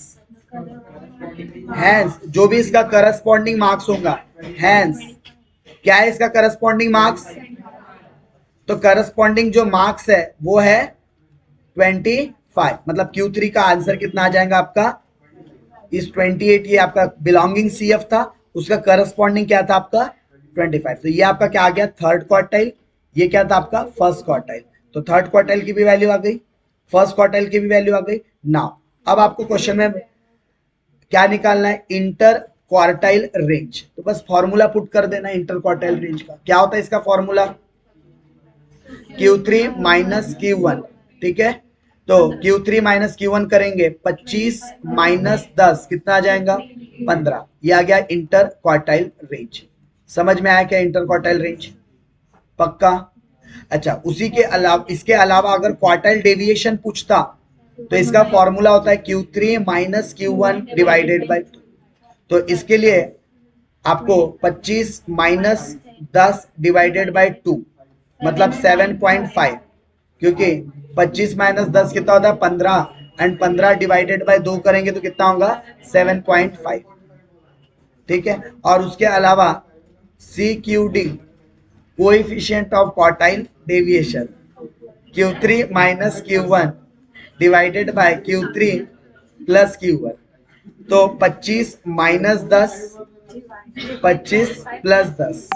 हैंस जो भी इसका करस्पॉन्डिंग मार्क्स होगा, हैंस क्या है इसका करस्पॉन्डिंग मार्क्स, तो करस्पॉन्डिंग जो मार्क्स है वो है ट्वेंटी फाइव। मतलब क्यू थ्री का आंसर कितना आ जाएगा आपका, इस ट्वेंटी एट ये आपका बिलोंगिंग सीएफ था, उसका करस्पॉन्डिंग क्या था आपका ट्वेंटी फाइव। तो ये आपका क्या आ गया थर्ड क्वार्टाइल, ये क्या था आपका फर्स्ट क्वार्टाइल। तो थर्ड क्वार्टाइल की भी वैल्यू आ गई, फर्स्ट क्वार्टाइल की भी वैल्यू आ गई। नाउ अब आपको क्वेश्चन में क्या निकालना है, इंटर क्वार्टाइल रेंज। तो बस फॉर्मूला पुट कर देना इंटर क्वार्टाइल रेंज का। क्या होता है इसका formula, Q three minus Q one. ठीक है, तो Q three minus Q one करेंगे, पच्चीस माइनस दस कितना आ जाएगा, पंद्रह। ये आ गया इंटर क्वार्टाइल रेंज। समझ में आया क्या इंटर क्वार्टाइल रेंज, पक्का। अच्छा, उसी के अलावा इसके अलावा अगर क्वार्टाइल डेविएशन पूछता तो इसका फॉर्मूला होता है Q three minus Q one divided by two. तो इसके लिए आपको पच्चीस माइनस दस डिवाइडेड बाई टू मतलब सेवन पॉइंट फाइव, क्योंकि पच्चीस माइनस दस कितना होता है पंद्रह, एंड पंद्रह डिवाइडेड बाय दो करेंगे तो कितना होगा सेवन पॉइंट फाइव। ठीक है, और उसके अलावा C Q D coefficient of quartile deviation, Q three minus Q one divided by Q three plus Q one. तो पच्चीस माइनस दस, पच्चीस प्लस दस,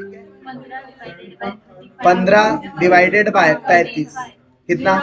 पंद्रह डिवाइडेड बाय पैंतीस कितना।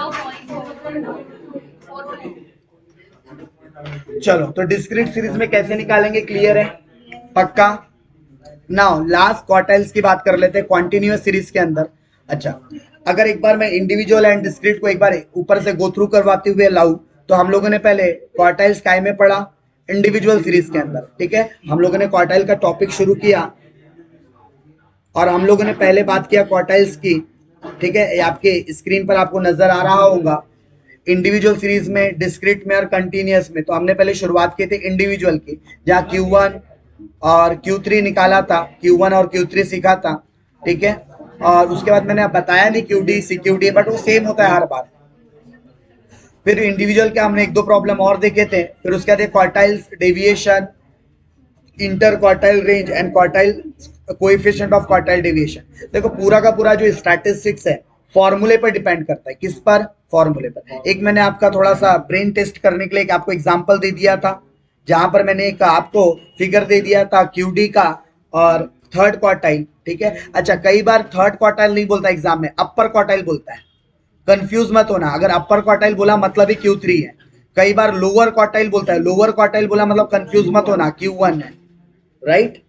चलो, तो डिस्क्रीट सीरीज में कैसे निकालेंगे, क्लियर है, पक्का। नाउ लास्ट क्वार्टाइल्स की बात कर लेते हैं कॉन्टिन्यूअस सीरीज के अंदर। अच्छा, अगर एक बार मैं इंडिविजुअल एंड डिस्क्रीट को एक बार ऊपर से गो थ्रू करवाते हुए लाऊं, तो हम लोगों ने पहले क्वार्टाइल्स काय में पढ़ा, इंडिविजुअल सीरीज के अंदर। ठीक है, हम लोगों ने क्वार्टाइल का टॉपिक शुरू किया और हम लोगों ने पहले बात किया क्वार्टाइल्स की। ठीक है, आपके स्क्रीन पर आपको नजर आ रहा होगा इंडिविजुअल सीरीज में, डिस्क्रीट में और कंटिन्यूअस में। तो हमने पहले शुरुआत की थी इंडिविजुअल की, जहाँ क्यू वन और क्यू थ्री निकाला था, क्यू वन और क्यू थ्री सीखा था। ठीक है, और उसके बाद मैंने बताया नहीं Q D C Q D, but वो सेम होता है हर बार। फिर इंडिविजुअल के हमने एक दो प्रॉब्लम और देखे थे, फिर उसके बाद quartiles deviation, inter quartile range and quartile coefficient of quartile deviation. देखो पूरा का पूरा जो स्टैटिस्टिक्स है फॉर्मूले पर डिपेंड करता है, किस पर, फॉर्मूले पर। एक मैंने आपका थोड़ा सा ब्रेन टेस्ट करने के लिए एक आपको एग्जांपल दे दिया था, जहां पर मैंने एक आपको फिगर दे दिया था क्यूडी का और थर्ड क्वार्टाइल। ठीक है, अच्छा कई बार थर्ड क्वार्टाइल नहीं बोलता एग्जाम में, अपर क्वार्टाइल बोलता है, कंफ्यूज मत होना। अगर अपर क्वार्टाइल बोला मतलब ही क्यू थ्री है, कई बार लोअर क्वार्टाइल बोलता है, लोअर क्वार्टाइल बोला मतलब कंफ्यूज मत होना क्यू वन है, राइट।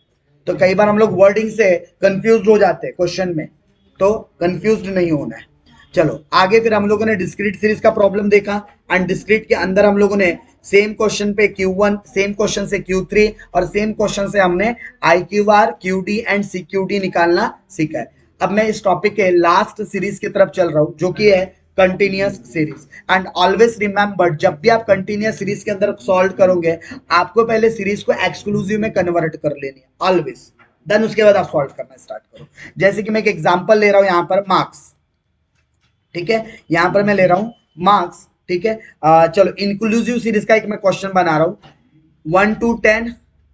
तो कई बार हम लोग वर्डिंग से कंफ्यूज हो जाते हैं क्वेश्चन में, तो कंफ्यूज नहीं होना है। चलो आगे फिर हम लोगों ने डिस्क्रीट सीरीज का प्रॉब्लम देखा, एंड डिस्क्रीट के अंदर हम लोगों ने सेम क्वेश्चन पे क्यू वन, सेम क्वेश्चन से क्यू थ्री और सेम क्वेश्चन से हमने I Q R, Q D and C Q D निकालना सीखा है। अब मैं इस टॉपिक के लास्ट सीरीज की तरफ चल रहा हूं, जो कि है continuous series. And always remember, जब भी आप कंटिन्यूअस सीरीज के अंदर सॉल्व करोगे, आपको पहले सीरीज को एक्सक्लूसिव में कन्वर्ट कर लेनी है ऑलवेज, देन उसके बाद आप सॉल्व करना स्टार्ट करो। जैसे कि मैं एक एग्जांपल ले रहा हूं यहां पर, मार्क्स, ठीक है, यहां पर मैं ले रहा हूं मार्क्स, ठीक है। आ, चलो इंक्लूसिव सीरीज का एक मैं क्वेश्चन बना रहा हूं, वन टू टेन,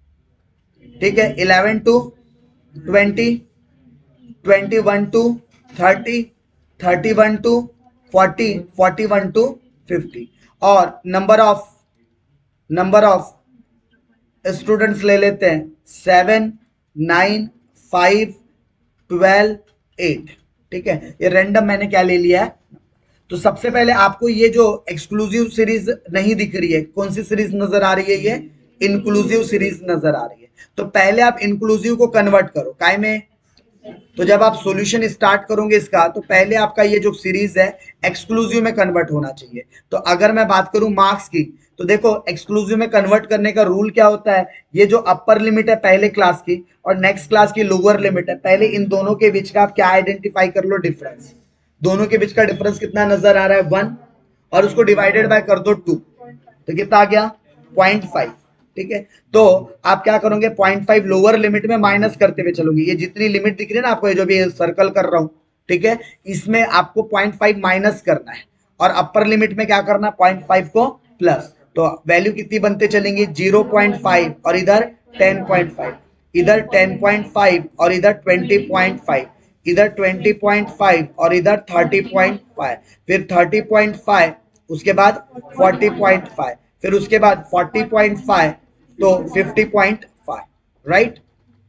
ठीक है, eleven to twenty, twenty one to thirty, thirty one to forty, forty one to fifty, और number of number of students ले लेते हैं seven, nine, five, twelve, eight, ठीक है। ये रैंडम मैंने क्या ले लिया है। तो सबसे पहले आपको ये जो एक्सक्लूसिव सीरीज नहीं दिख रही है, कौन सी सीरीज नजर आ रही है, ये इंक्लूसिव सीरीज नजर आ रही है। तो पहले आप इंक्लूसिव को कन्वर्ट करो काय में। तो जब आप सॉल्यूशन स्टार्ट करोगे इसका, तो पहले आपका ये जो सीरीज है एक्सक्लूसिव में कन्वर्ट होना चाहिए। तो अगर मैं बात करूं मार्क्स की, तो देखो एक्सक्लूसिव में कन्वर्ट करने का रूल क्या होता है, ये जो अपर लिमिट है पहले क्लास की और नेक्स्ट क्लास की लोअर लिमिट है, पहले इन दोनों के बीच का आप क्या आइडेंटिफाई कर लो, डिफरेंस। दोनों के बीच का डिफरेंस कितना नजर आ रहा है, वन, और उसको डिवाइडेड बाय कर दो टू, तो कितना आ गया, पॉइंट फाइव, ठीक है। तो आप क्या करोगे, पॉइंट फाइव लोअर लिमिट में माइनस करते हुए चलोगे। ये जितनी लिमिट दिख रही है ना आपको, ये जो भी सर्कल कर रहा हूं, ठीक है, इसमें आपको पॉइंट फाइव माइनस करना है, और अपर लिमिट में क्या करना, पॉइंट फाइव को प्लस। तो वैल्यू कितनी बनते चलेंगी, जीरो पॉइंट फाइव, और इधर टेन पॉइंट फाइव, इधर टेन पॉइंट फाइव, और इधर ट्वेंटी पॉइंट फाइव, इधर ट्वेंटी पॉइंट फाइव, और इधर थर्टी पॉइंट फाइव, फिर थर्टी पॉइंट फाइव, उसके बाद फोर्टी पॉइंट फाइव, फिर उसके बाद फोर्टी पॉइंट फाइव, तो फिफ्टी पॉइंट फाइव, राइट।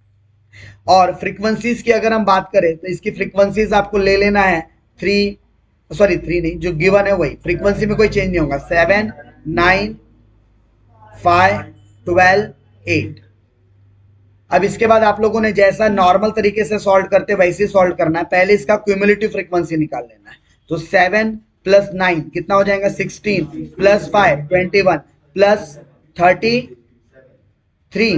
और फ्रीक्वेंसीज की अगर हम बात करें, तो इसकी फ्रीक्वेंसीज आपको ले लेना है थ्री, सॉरी थ्री नहीं, जो गिवन है वही फ्रीक्वेंसी में कोई चेंज नहीं होगा, seven, nine, five, twelve, eight. अब इसके बाद आप लोगों ने जैसा नॉर्मल तरीके से सॉल्व करते वैसे सॉल्व करना है। पहले इसका क्यूमुलेटिव फ्रीक्वेंसी निकाल लेना है। तो सेवन प्लस नाइन कितना हो जाएगा, sixteen, plus five twenty one, plus thirty three,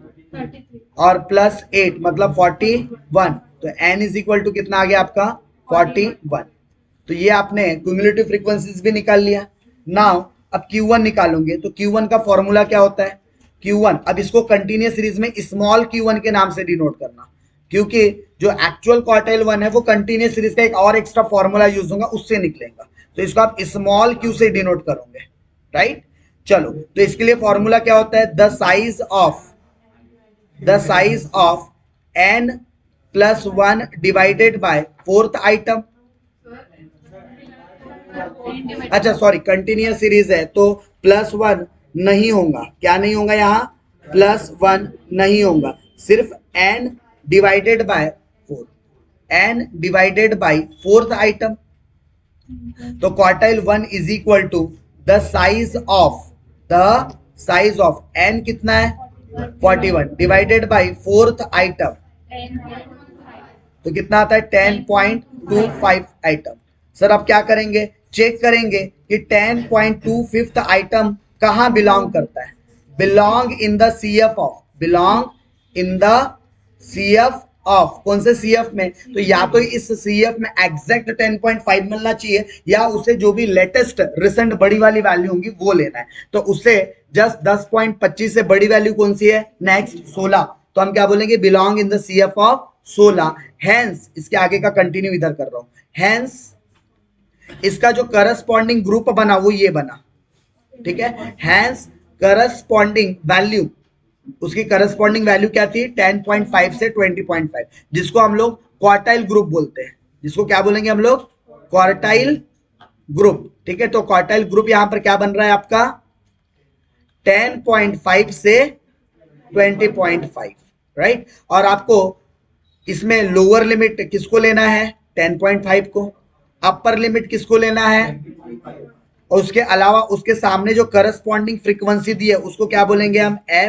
और प्लस एट मतलब फोर्टी वन। तो n इज इक्वल टू कितना आ गया आपका, फोर्टी वन। तो ये आपने क्यूमुलेटिव फ्रीक्वेंसीज भी निकाल लिया। नाउ अब क्यू वन निकालोगे, तो क्यू वन का फॉर्मूला क्या होता है, क्यू वन, अब इसको कंटिन्यूअस सीरीज में स्मॉल क्यू वन के नाम से डिनोट करना, क्योंकि जो एक्चुअल क्वार्टाइल वन है वो कंटिन्यूअस सीरीज का एक और एक्स्ट्रा फॉर्मूला यूज होगा, उससे निकलेगा। तो इसको आप स्मॉल क्यू से डिनोट करोगे, राइट। चलो तो इसके लिए फॉर्मूला क्या होता है, the size of the size of N plus one divided by fourth item. अच्छा सॉरी, कंटिन्यूअस सीरीज है तो प्लस वन नहीं होगा, क्या नहीं होगा, यहाँ प्लस वन नहीं होगा, सिर्फ N divided by four, N divided by fourth item. तो quartile one is equal to the size of the size of N कितना है, forty one divided by fourth item, तो कितना आता है, ten point two five item. Sir अब क्या करेंगे, चेक करेंगे कि ten point two fifth item कहां बिलोंग करता है, belong in the CF of, belong in the CF of, कौन से सीएफ में, तो या तो इस सीएफ में एग्जैक्ट टेन पॉइंट फाइव मिलना चाहिए, या उसे जो भी लेटेस्ट रिसेंट बड़ी वाली वैल्यू होंगी वो लेना है। तो उससे जस्ट टेन पॉइंट पच्चीस से बड़ी वैल्यू कौन सी है, नेक्स्ट सोलह, तो हम क्या बोलेंगे, belong in the CF of सोलह। हेंस इसके आगे का कंटिन्यू इधर कर रहा हूं, हेंस इसका जो करस्पॉन्डिंग ग्रुप बना वो ये बना, ठीक है। हेंस करस्पॉन्डिंग वैल्यू, उसकी करस्पॉन्डिंग वैल्यू क्या थी, टेन पॉइंट फाइव से ट्वेंटी पॉइंट फाइव, जिसको हम लोग क्वार्टाइल ग्रुप बोलते हैं, जिसको क्या बोलेंगे हम लोग, क्वार्टाइल ग्रुप, ठीक है। तो क्वार्टाइल ग्रुप यहां पर क्या बन रहा है आपका, टेन पॉइंट फाइव से ट्वेंटी पॉइंट फाइव, राइट। और आपको इसमें लोअर लिमिट किसको लेना है, टेन पॉइंट फाइव को, अपर लिमिट किसको लेना है, और उसके अलावा उसके सामने जो करस्पॉन्डिंग फ्रीक्वेंसी दी है उसको क्या बोलेंगे हम, एफ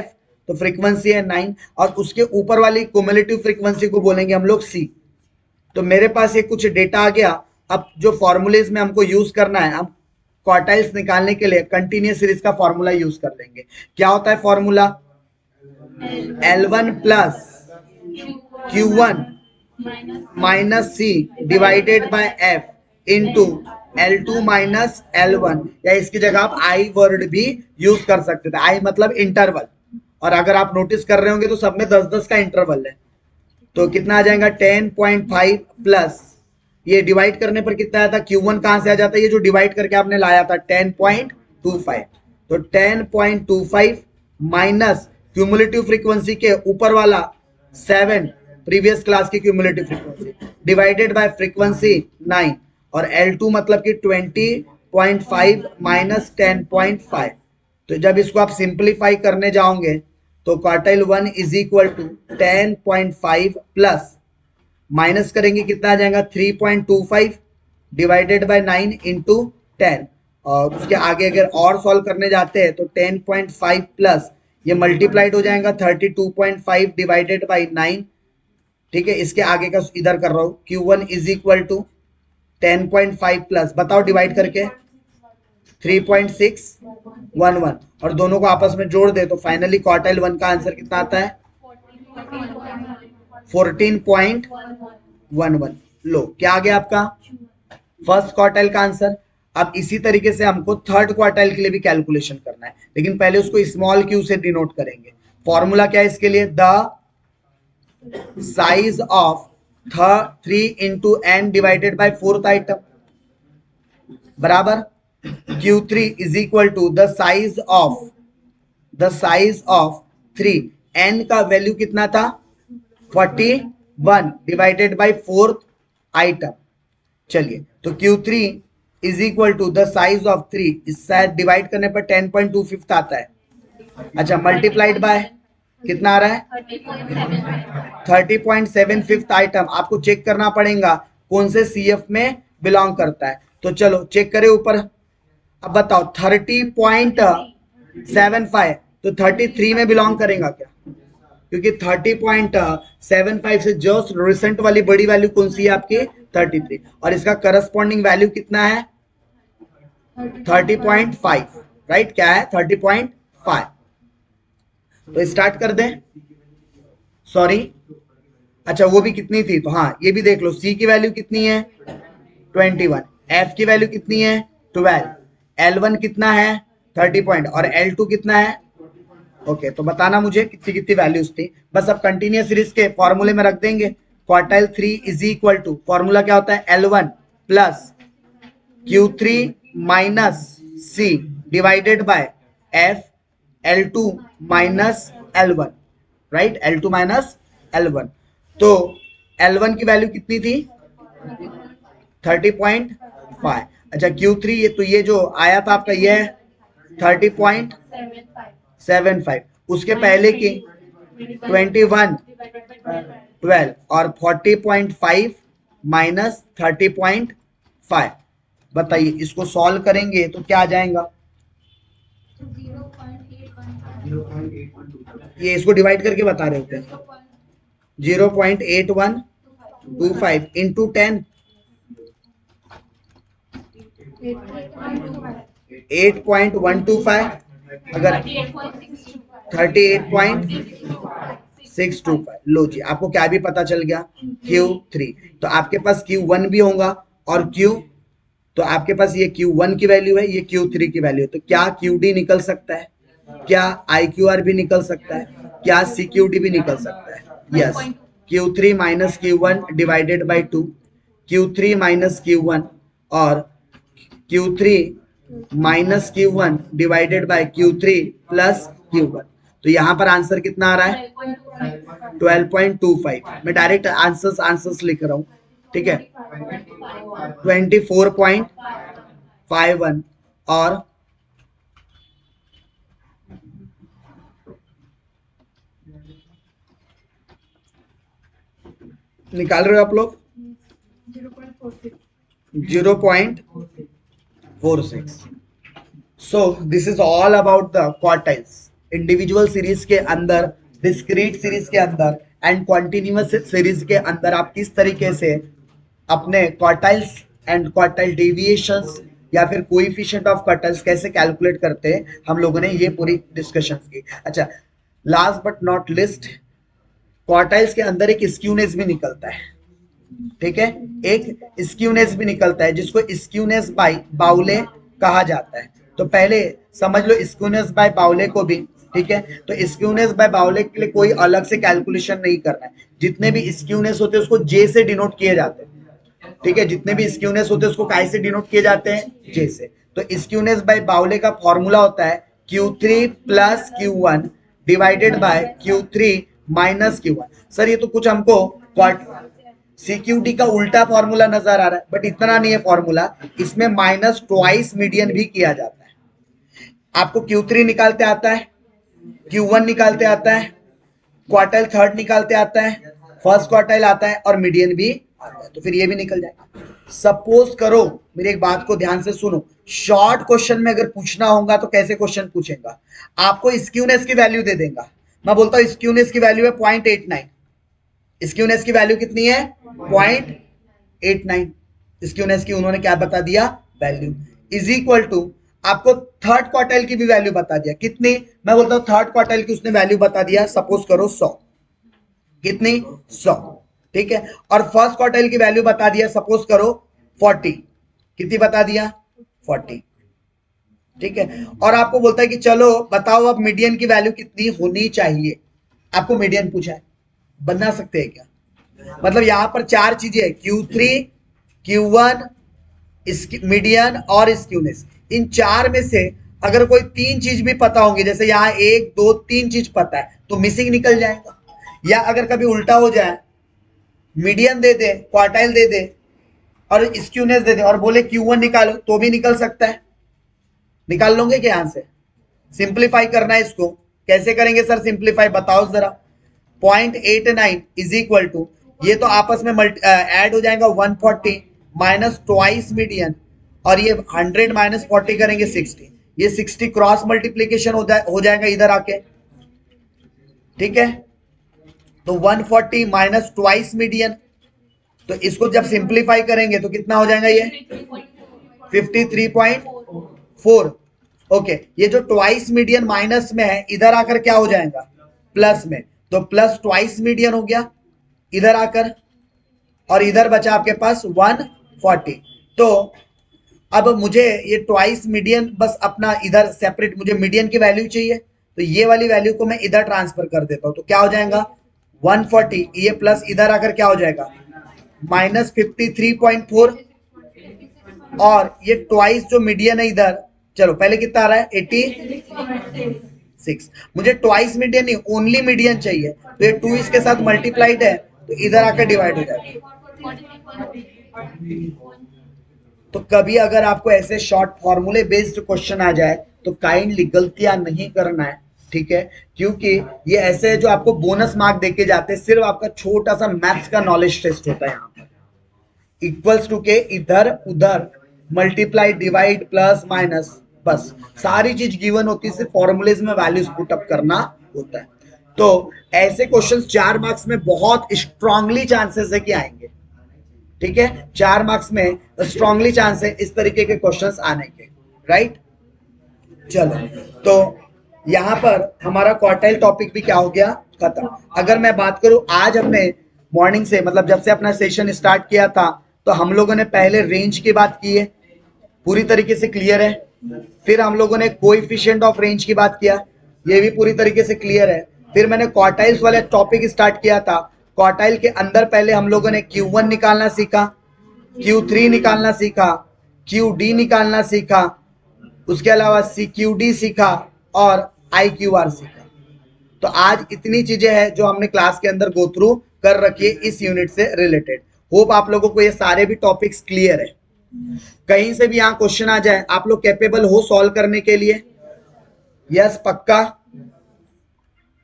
तो फ्रीक्वेंसी है नाइन, और उसके ऊपर वाली क्युमुलेटिव फ्रीक्वेंसी को बोलेंगे हम लोग सी। तो मेरे पास ये कुछ डेटा आ गया। अब जो फॉर्मूलेज में हमको यूज करना है, हम क्वार्टाइल्स निकालने के लिए कंटिन्यूअस सीरीज का फॉर्मूला यूज कर लेंगे। क्या होता है formula? L one plus Q one minus C divided by F into L two minus L one, या इसकी जगह आप आई वर्ड भी यूज कर सकते थे। आई मतलब इंटरवल, और अगर आप नोटिस कर रहे होंगे तो सब में दस दस का इंटरवल है। तो कितना आ जाएगा? टेन पॉइंट फाइव प्लस ये डिवाइड करने पर कितना आया था? क्यू वन कहां से आ जाता है? ये जो डिवाइड करके आपने लाया था टेन पॉइंट टू फाइव, तो ten point two five minus cumulative frequency के ऊपर वाला सेवन, प्रीवियस क्लास की cumulative frequency, divided by frequency nine, और एल टू मतलब कि twenty point five minus ten point five. तो जब इसको आप सिंप्लीफाई करने जाओगे तो quartile one is equal to ten point five plus minus करेंगे कितना आ जाएगा? Three point two five divided by nine into ten, और उसके आगे अगर और सॉल्व करने जाते हैं तो टेन पॉइंट फाइव प्लस ये मल्टीप्लाइड हो जाएगा thirty two point five divided by nine. ठीक है, इसके आगे का इधर कर रहा हूं। Q one is equal to ten point five plus, बताओ डिवाइड करके three point six one one, और दोनों को आपस में जोड़ दे तो फाइनली क्वार्टाइल वन का आंसर कितना आता है? Fourteen point one one. लो, क्या आ गया आपका फर्स्ट क्वार्टाइल का आंसर। अब इसी तरीके से हमको थर्ड क्वार्टाइल के लिए भी कैलकुलेशन करना है, लेकिन पहले उसको स्मॉल क्यू से डिनोट करेंगे। फॉर्मूला क्या है इसके लिए? The size of three into N divided by fourth item बराबर Q three is equal to the size of the size of three. N का वैल्यू कितना था? Forty one divided by fourth item. चलिए, तो Q three is equal to the size of three, इससे divide करने पर ten point two fifth आता है। अच्छा, मल्टीप्लाइड बाय कितना आ रहा है? Thirty point seven fifth item. आपको चेक करना पड़ेगा कौन से सीएफ में बिलोंग करता है। तो चलो चेक करें ऊपर। अब बताओ थर्टी पॉइंट सेवन फाइव तो थर्टी थ्री में बिलोंग करेगा क्या? क्योंकि थर्टी पॉइंट सेवन फाइव से जस्ट रिसेंट वाली बड़ी वैल्यू कौन सी है आपकी? थर्टी थ्री, और इसका करस्पॉन्डिंग वैल्यू कितना है? Thirty point five, right? क्या है? Thirty point five. तो स्टार्ट कर दें। सॉरी, अच्छा वो भी कितनी थी? तो हाँ, ये भी देख लो। सी की वैल्यू कितनी है? Twenty one. एफ की वैल्यू कितनी है? ट्वेल्व। एल वन कितना है? थर्टी पॉइंट, और एल टू कितना है? ओके, तो बताना मुझे कितनी कितनी वैल्यूज थी। बस अब कंटिन्यूअस सीरीज के फॉर्मूले में रख देंगे। Quartile three is equal to, formula क्या होता है? L one plus Q three minus C divided by F L two minus L one, right? L two minus L one. तो एल वन की वैल्यू कितनी थी? Thirty point five. अच्छा, Q three, ये तो ये जो आया था आपका ये है थर्टी पॉइंट सेवन फाइव, उसके पहले की ट्वेंटी वन, ट्वेल्व, और forty point five minus thirty point five. बताइए, इसको सॉल्व करेंगे तो क्या आ जाएगा? ये इसको डिवाइड करके बता रहे होते हैं। Zero point eight one two five into ten, eight point one two five, अगर thirty eight point six two five. लो जी, आपको क्या भी पता चल गया? Q three. तो आपके पास क्यू वन भी होगा और क्यू, तो आपके पास ये क्यू वन की वैल्यू है, ये क्यू थ्री की वैल्यू है। तो क्या क्यू डी निकल सकता है? क्या आई क्यू आर भी निकल सकता है? क्या सी क्यू डी भी निकल सकता है? Yes, Q three minus Q one divided by two, Q three minus Q one, और Q three minus Q one divided by Q three plus Q one. तो यहाँ पर आंसर कितना आ रहा है? Twelve point two five. मैं direct answers answers लिख रहा हूँ, ठीक है? Twenty four point five one, और निकाल रहे हो आप लोग? Zero point four six. So this is all about the quartiles. Individual series के अंदर, डिस्क्रीट सीरीज के अंदर एंड कॉन्टिन्यूअस सीरीज के अंदर आप किस तरीके से अपने क्वार्टाइल्स एंड क्वार्टाइल डेविएशंस या फिर कोएफिशिएंट ऑफ क्वार्टाइल्स कैसे कैलकुलेट करते हैं, हम लोगों ने ये पूरी डिस्कशन की। अच्छा, last but not least, quartiles के अंदर एक स्क्यूनेस भी निकलता है, ठीक है, एक स्क्यूनेस भी निकलता है जिसको स्क्यूनेस बाय बाउले कहा जाता है। तो पहले समझ लो स्क्यूनेस बाय बाउले को भी, ठीक है। तो स्क्यूनेस बाय बाउले के लिए कोई अलग से कैलकुलेशन नहीं करना है, जितने भी स्क्यूनेस होते हैं उसको जे से डिनोट किए जाते हैं, ठीक है, जितने भी स्क्यूनेस होते हैं उसको काय से डिनोट किए जाते हैं, जे से। तो स्क्यूनेस बाय बाउले का फॉर्मूला होता है Q three plus Q one divided by Q three minus Q one. Sir ये तो कुछ हमको सीक्यूडी का उल्टा फॉर्मूला नजर आ रहा है, बट इतना नहीं है फॉर्मूला, इसमें माइनस ट्वाइस मीडियन भी किया जाता है। आपको क्यू थ्री निकालते आता है, क्यू वन निकालते आता है, क्वार्टाइल थर्ड निकालते आता है, फर्स्ट क्वार्टाइल आता है और मीडियन भी आता है, तो फिर ये भी निकल जाएगा। सपोज करो, मेरी एक बात को ध्यान से सुनो, शॉर्ट क्वेश्चन में अगर पूछना होगा तो कैसे क्वेश्चन पूछेगा, आपको स्क्यूनेस की वैल्यू दे देगा। मैं बोलता हूं स्क्यूनेस की वैल्यू है पॉइंट एट नाइन, स्क्यूनेस की वैल्यू कितनी है, पॉइंट एट नाइन, स्क्यूनेस की उन्होंने क्या बता दिया, वैल्यू इज इक्वल टू, आपको थर्ड क्वार्टाइल की भी वैल्यू बता दिया, कितनी, मैं बोलता हूं थर्ड क्वार्टाइल की उसने वैल्यू बता दिया, सपोज करो सौ, कितनी, सौ, ठीक है, और फर्स्ट क्वार्टाइल की वैल्यू बता दिया, सपोज करो फोर्टी, कितनी बता दिया, फोर्टी, ठीक है, और आपको बोलता है कि चलो बताओ अब मीडियन की वैल्यू कितनी होनी चाहिए, आपको मीडियन पूछा है, बना सकते हैं क्या, मतलब यहां पर चार चीजें है, Q three, Q one, median और स्क्यूनेस, इन चार में से अगर कोई तीन चीज भी पता होंगी, जैसे यहाँ एक दो तीन चीज पता है तो मिसिंग निकल जाएगा, या अगर कभी उल्टा हो जाए, मीडियन दे दे, क्वार्टाइल दे दे और स्क्यूनेस दे दे और बोले क्यू वन निकालो तो भी निकल सकता है, निकाल लोगे क्या, यहां से सिंप्लीफाई करना है इसको, कैसे करेंगे सर सिंप्लीफाई, बताओ जरा, point eight nine is equal to, ये तो आपस में ऐड हो जाएगा one forty minus twice median, और ये हंड्रेड माइनस फोर्टी करेंगे सिक्सटी, ये सिक्सटी क्रॉस मल्टीप्लीकेशन हो, जा, हो जाएगा इधर आके, ठीक है, तो one forty minus twice median, तो इसको जब सिंप्लीफाई करेंगे तो कितना हो जाएगा, ये fifty three point four, okay, ये जो ट्वाइस मीडियन माइनस में है इधर आकर क्या हो जाएगा, प्लस में, तो प्लस ट्वाइस मीडियन हो गया इधर आकर, और इधर बचा आपके पास वन फोर्टी, तो अब मुझे ये ट्वाइस मीडियन बस अपना इधर सेपरेट, मुझे मीडियन की वैल्यू चाहिए, तो ये वाली वैल्यू को मैं इधर ट्रांसफर कर देता हूं, तो क्या हो जाएगा वन फोर्टी, ये प्लस इधर आकर क्या हो जाएगा minus fifty three point four, और ये ट्वाइस जो मीडियन है इधर, चलो पहले कितना आ रहा है एटी सिक्स, मुझे ट्वाइस मीडियन नहीं ओनली मीडियन चाहिए, तो ये टू इसके साथ मल्टीप्लाइड है तो इधर आकर डिवाइड हो जाएगा। तो कभी अगर आपको ऐसे शॉर्ट फॉर्मूले बेस्ड क्वेश्चन आ जाए तो काइंडली गलतियां नहीं करना है, ठीक है, क्योंकि ये ऐसे है जो आपको बोनस मार्क देके जाते हैं, सिर्फ आपका छोटा सा मैथ्स का नॉलेज टेस्ट होता है, यहाँ पर इक्वल्स टू के इधर उधर मल्टीप्लाई डिवाइड प्लस माइनस, बस सारी चीज गिवन होती है, सिर्फ फॉर्मूलेज में वैल्यूज पुट अप करना होता है। तो ऐसे क्वेश्चंस चार मार्क्स में बहुत स्ट्रांगली चांसेस है कि आएंगे, ठीक है, चार मार्क्स में स्ट्रांगली चांस है इस तरीके के क्वेश्चंस आने के, राइट। चलो, तो यहां पर हमारा क्वार्टाइल टॉपिक भी क्या हो गया, खत्म। अगर मैं बात करूं, आज हमने मॉर्निंग से, मतलब जब से अपना सेशन स्टार्ट किया था, तो हम लोगों ने पहले रेंज की बात की है, पूरी तरीके से क्लियर है, फिर हम लोगों ने कोएफिशिएंट ऑफ रेंज की बात किया, ये भी पूरी तरीके से क्लियर है, फिर मैंने क्वार्टाइल्स वाले टॉपिक स्टार्ट किया था, क्वार्टाइल के अंदर पहले हम लोगों ने क्यू वन निकालना सीखा, क्यू थ्री निकालना सीखा, क्यू डी निकालना सीखा, उसके अलावा सी क्यू डी सीखा और आई क्यू आर सीखा। तो आज इतनी चीजें हैं जो हमने क्लास के अंदर गो थ्रू कर रखी है इस यूनिट से रिलेटेड। होप आप लोगों को ये सारे भी टॉपिक्स क्लियर है। कहीं से भी यहाँ क्वेश्चन आ जाए, आप लोग कैपेबल हो सॉल्व करने के लिए? यस, पक्का।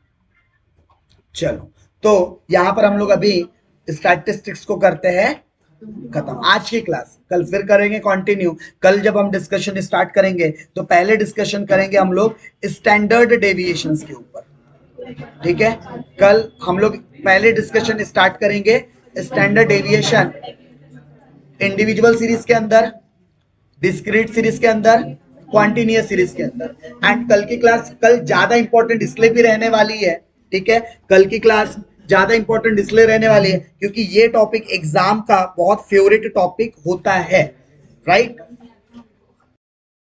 चलो, तो यहां पर हम लोग अभी स्टैटिस्टिक्स को करते हैं खत्म आज की क्लास। कल फिर करेंगे कंटिन्यू। कल जब हम डिस्कशन स्टार्ट करेंगे तो पहले डिस्कशन करेंगे हम लोग स्टैंडर्ड डेविएशंस के ऊपर, ठीक है। कल हम लोग पहले डिस्कशन स्टार्ट करेंगे स्टैंडर्ड डेविएशन इंडिविजुअल सीरीज के अंदर, डिस्क्रीट सीरीज के अंदर, क्वांटिनियस सीरीज के अंदर। एंड कल की क्लास कल ज्यादा इंपॉर्टेंट इसलिए भी रहने वाली है, ठीक है, कल की क्लास ज्यादा इंपॉर्टेंट इसलिए रहने वाली है क्योंकि ये टॉपिक एग्जाम का बहुत फेवरेट टॉपिक होता है, राइट।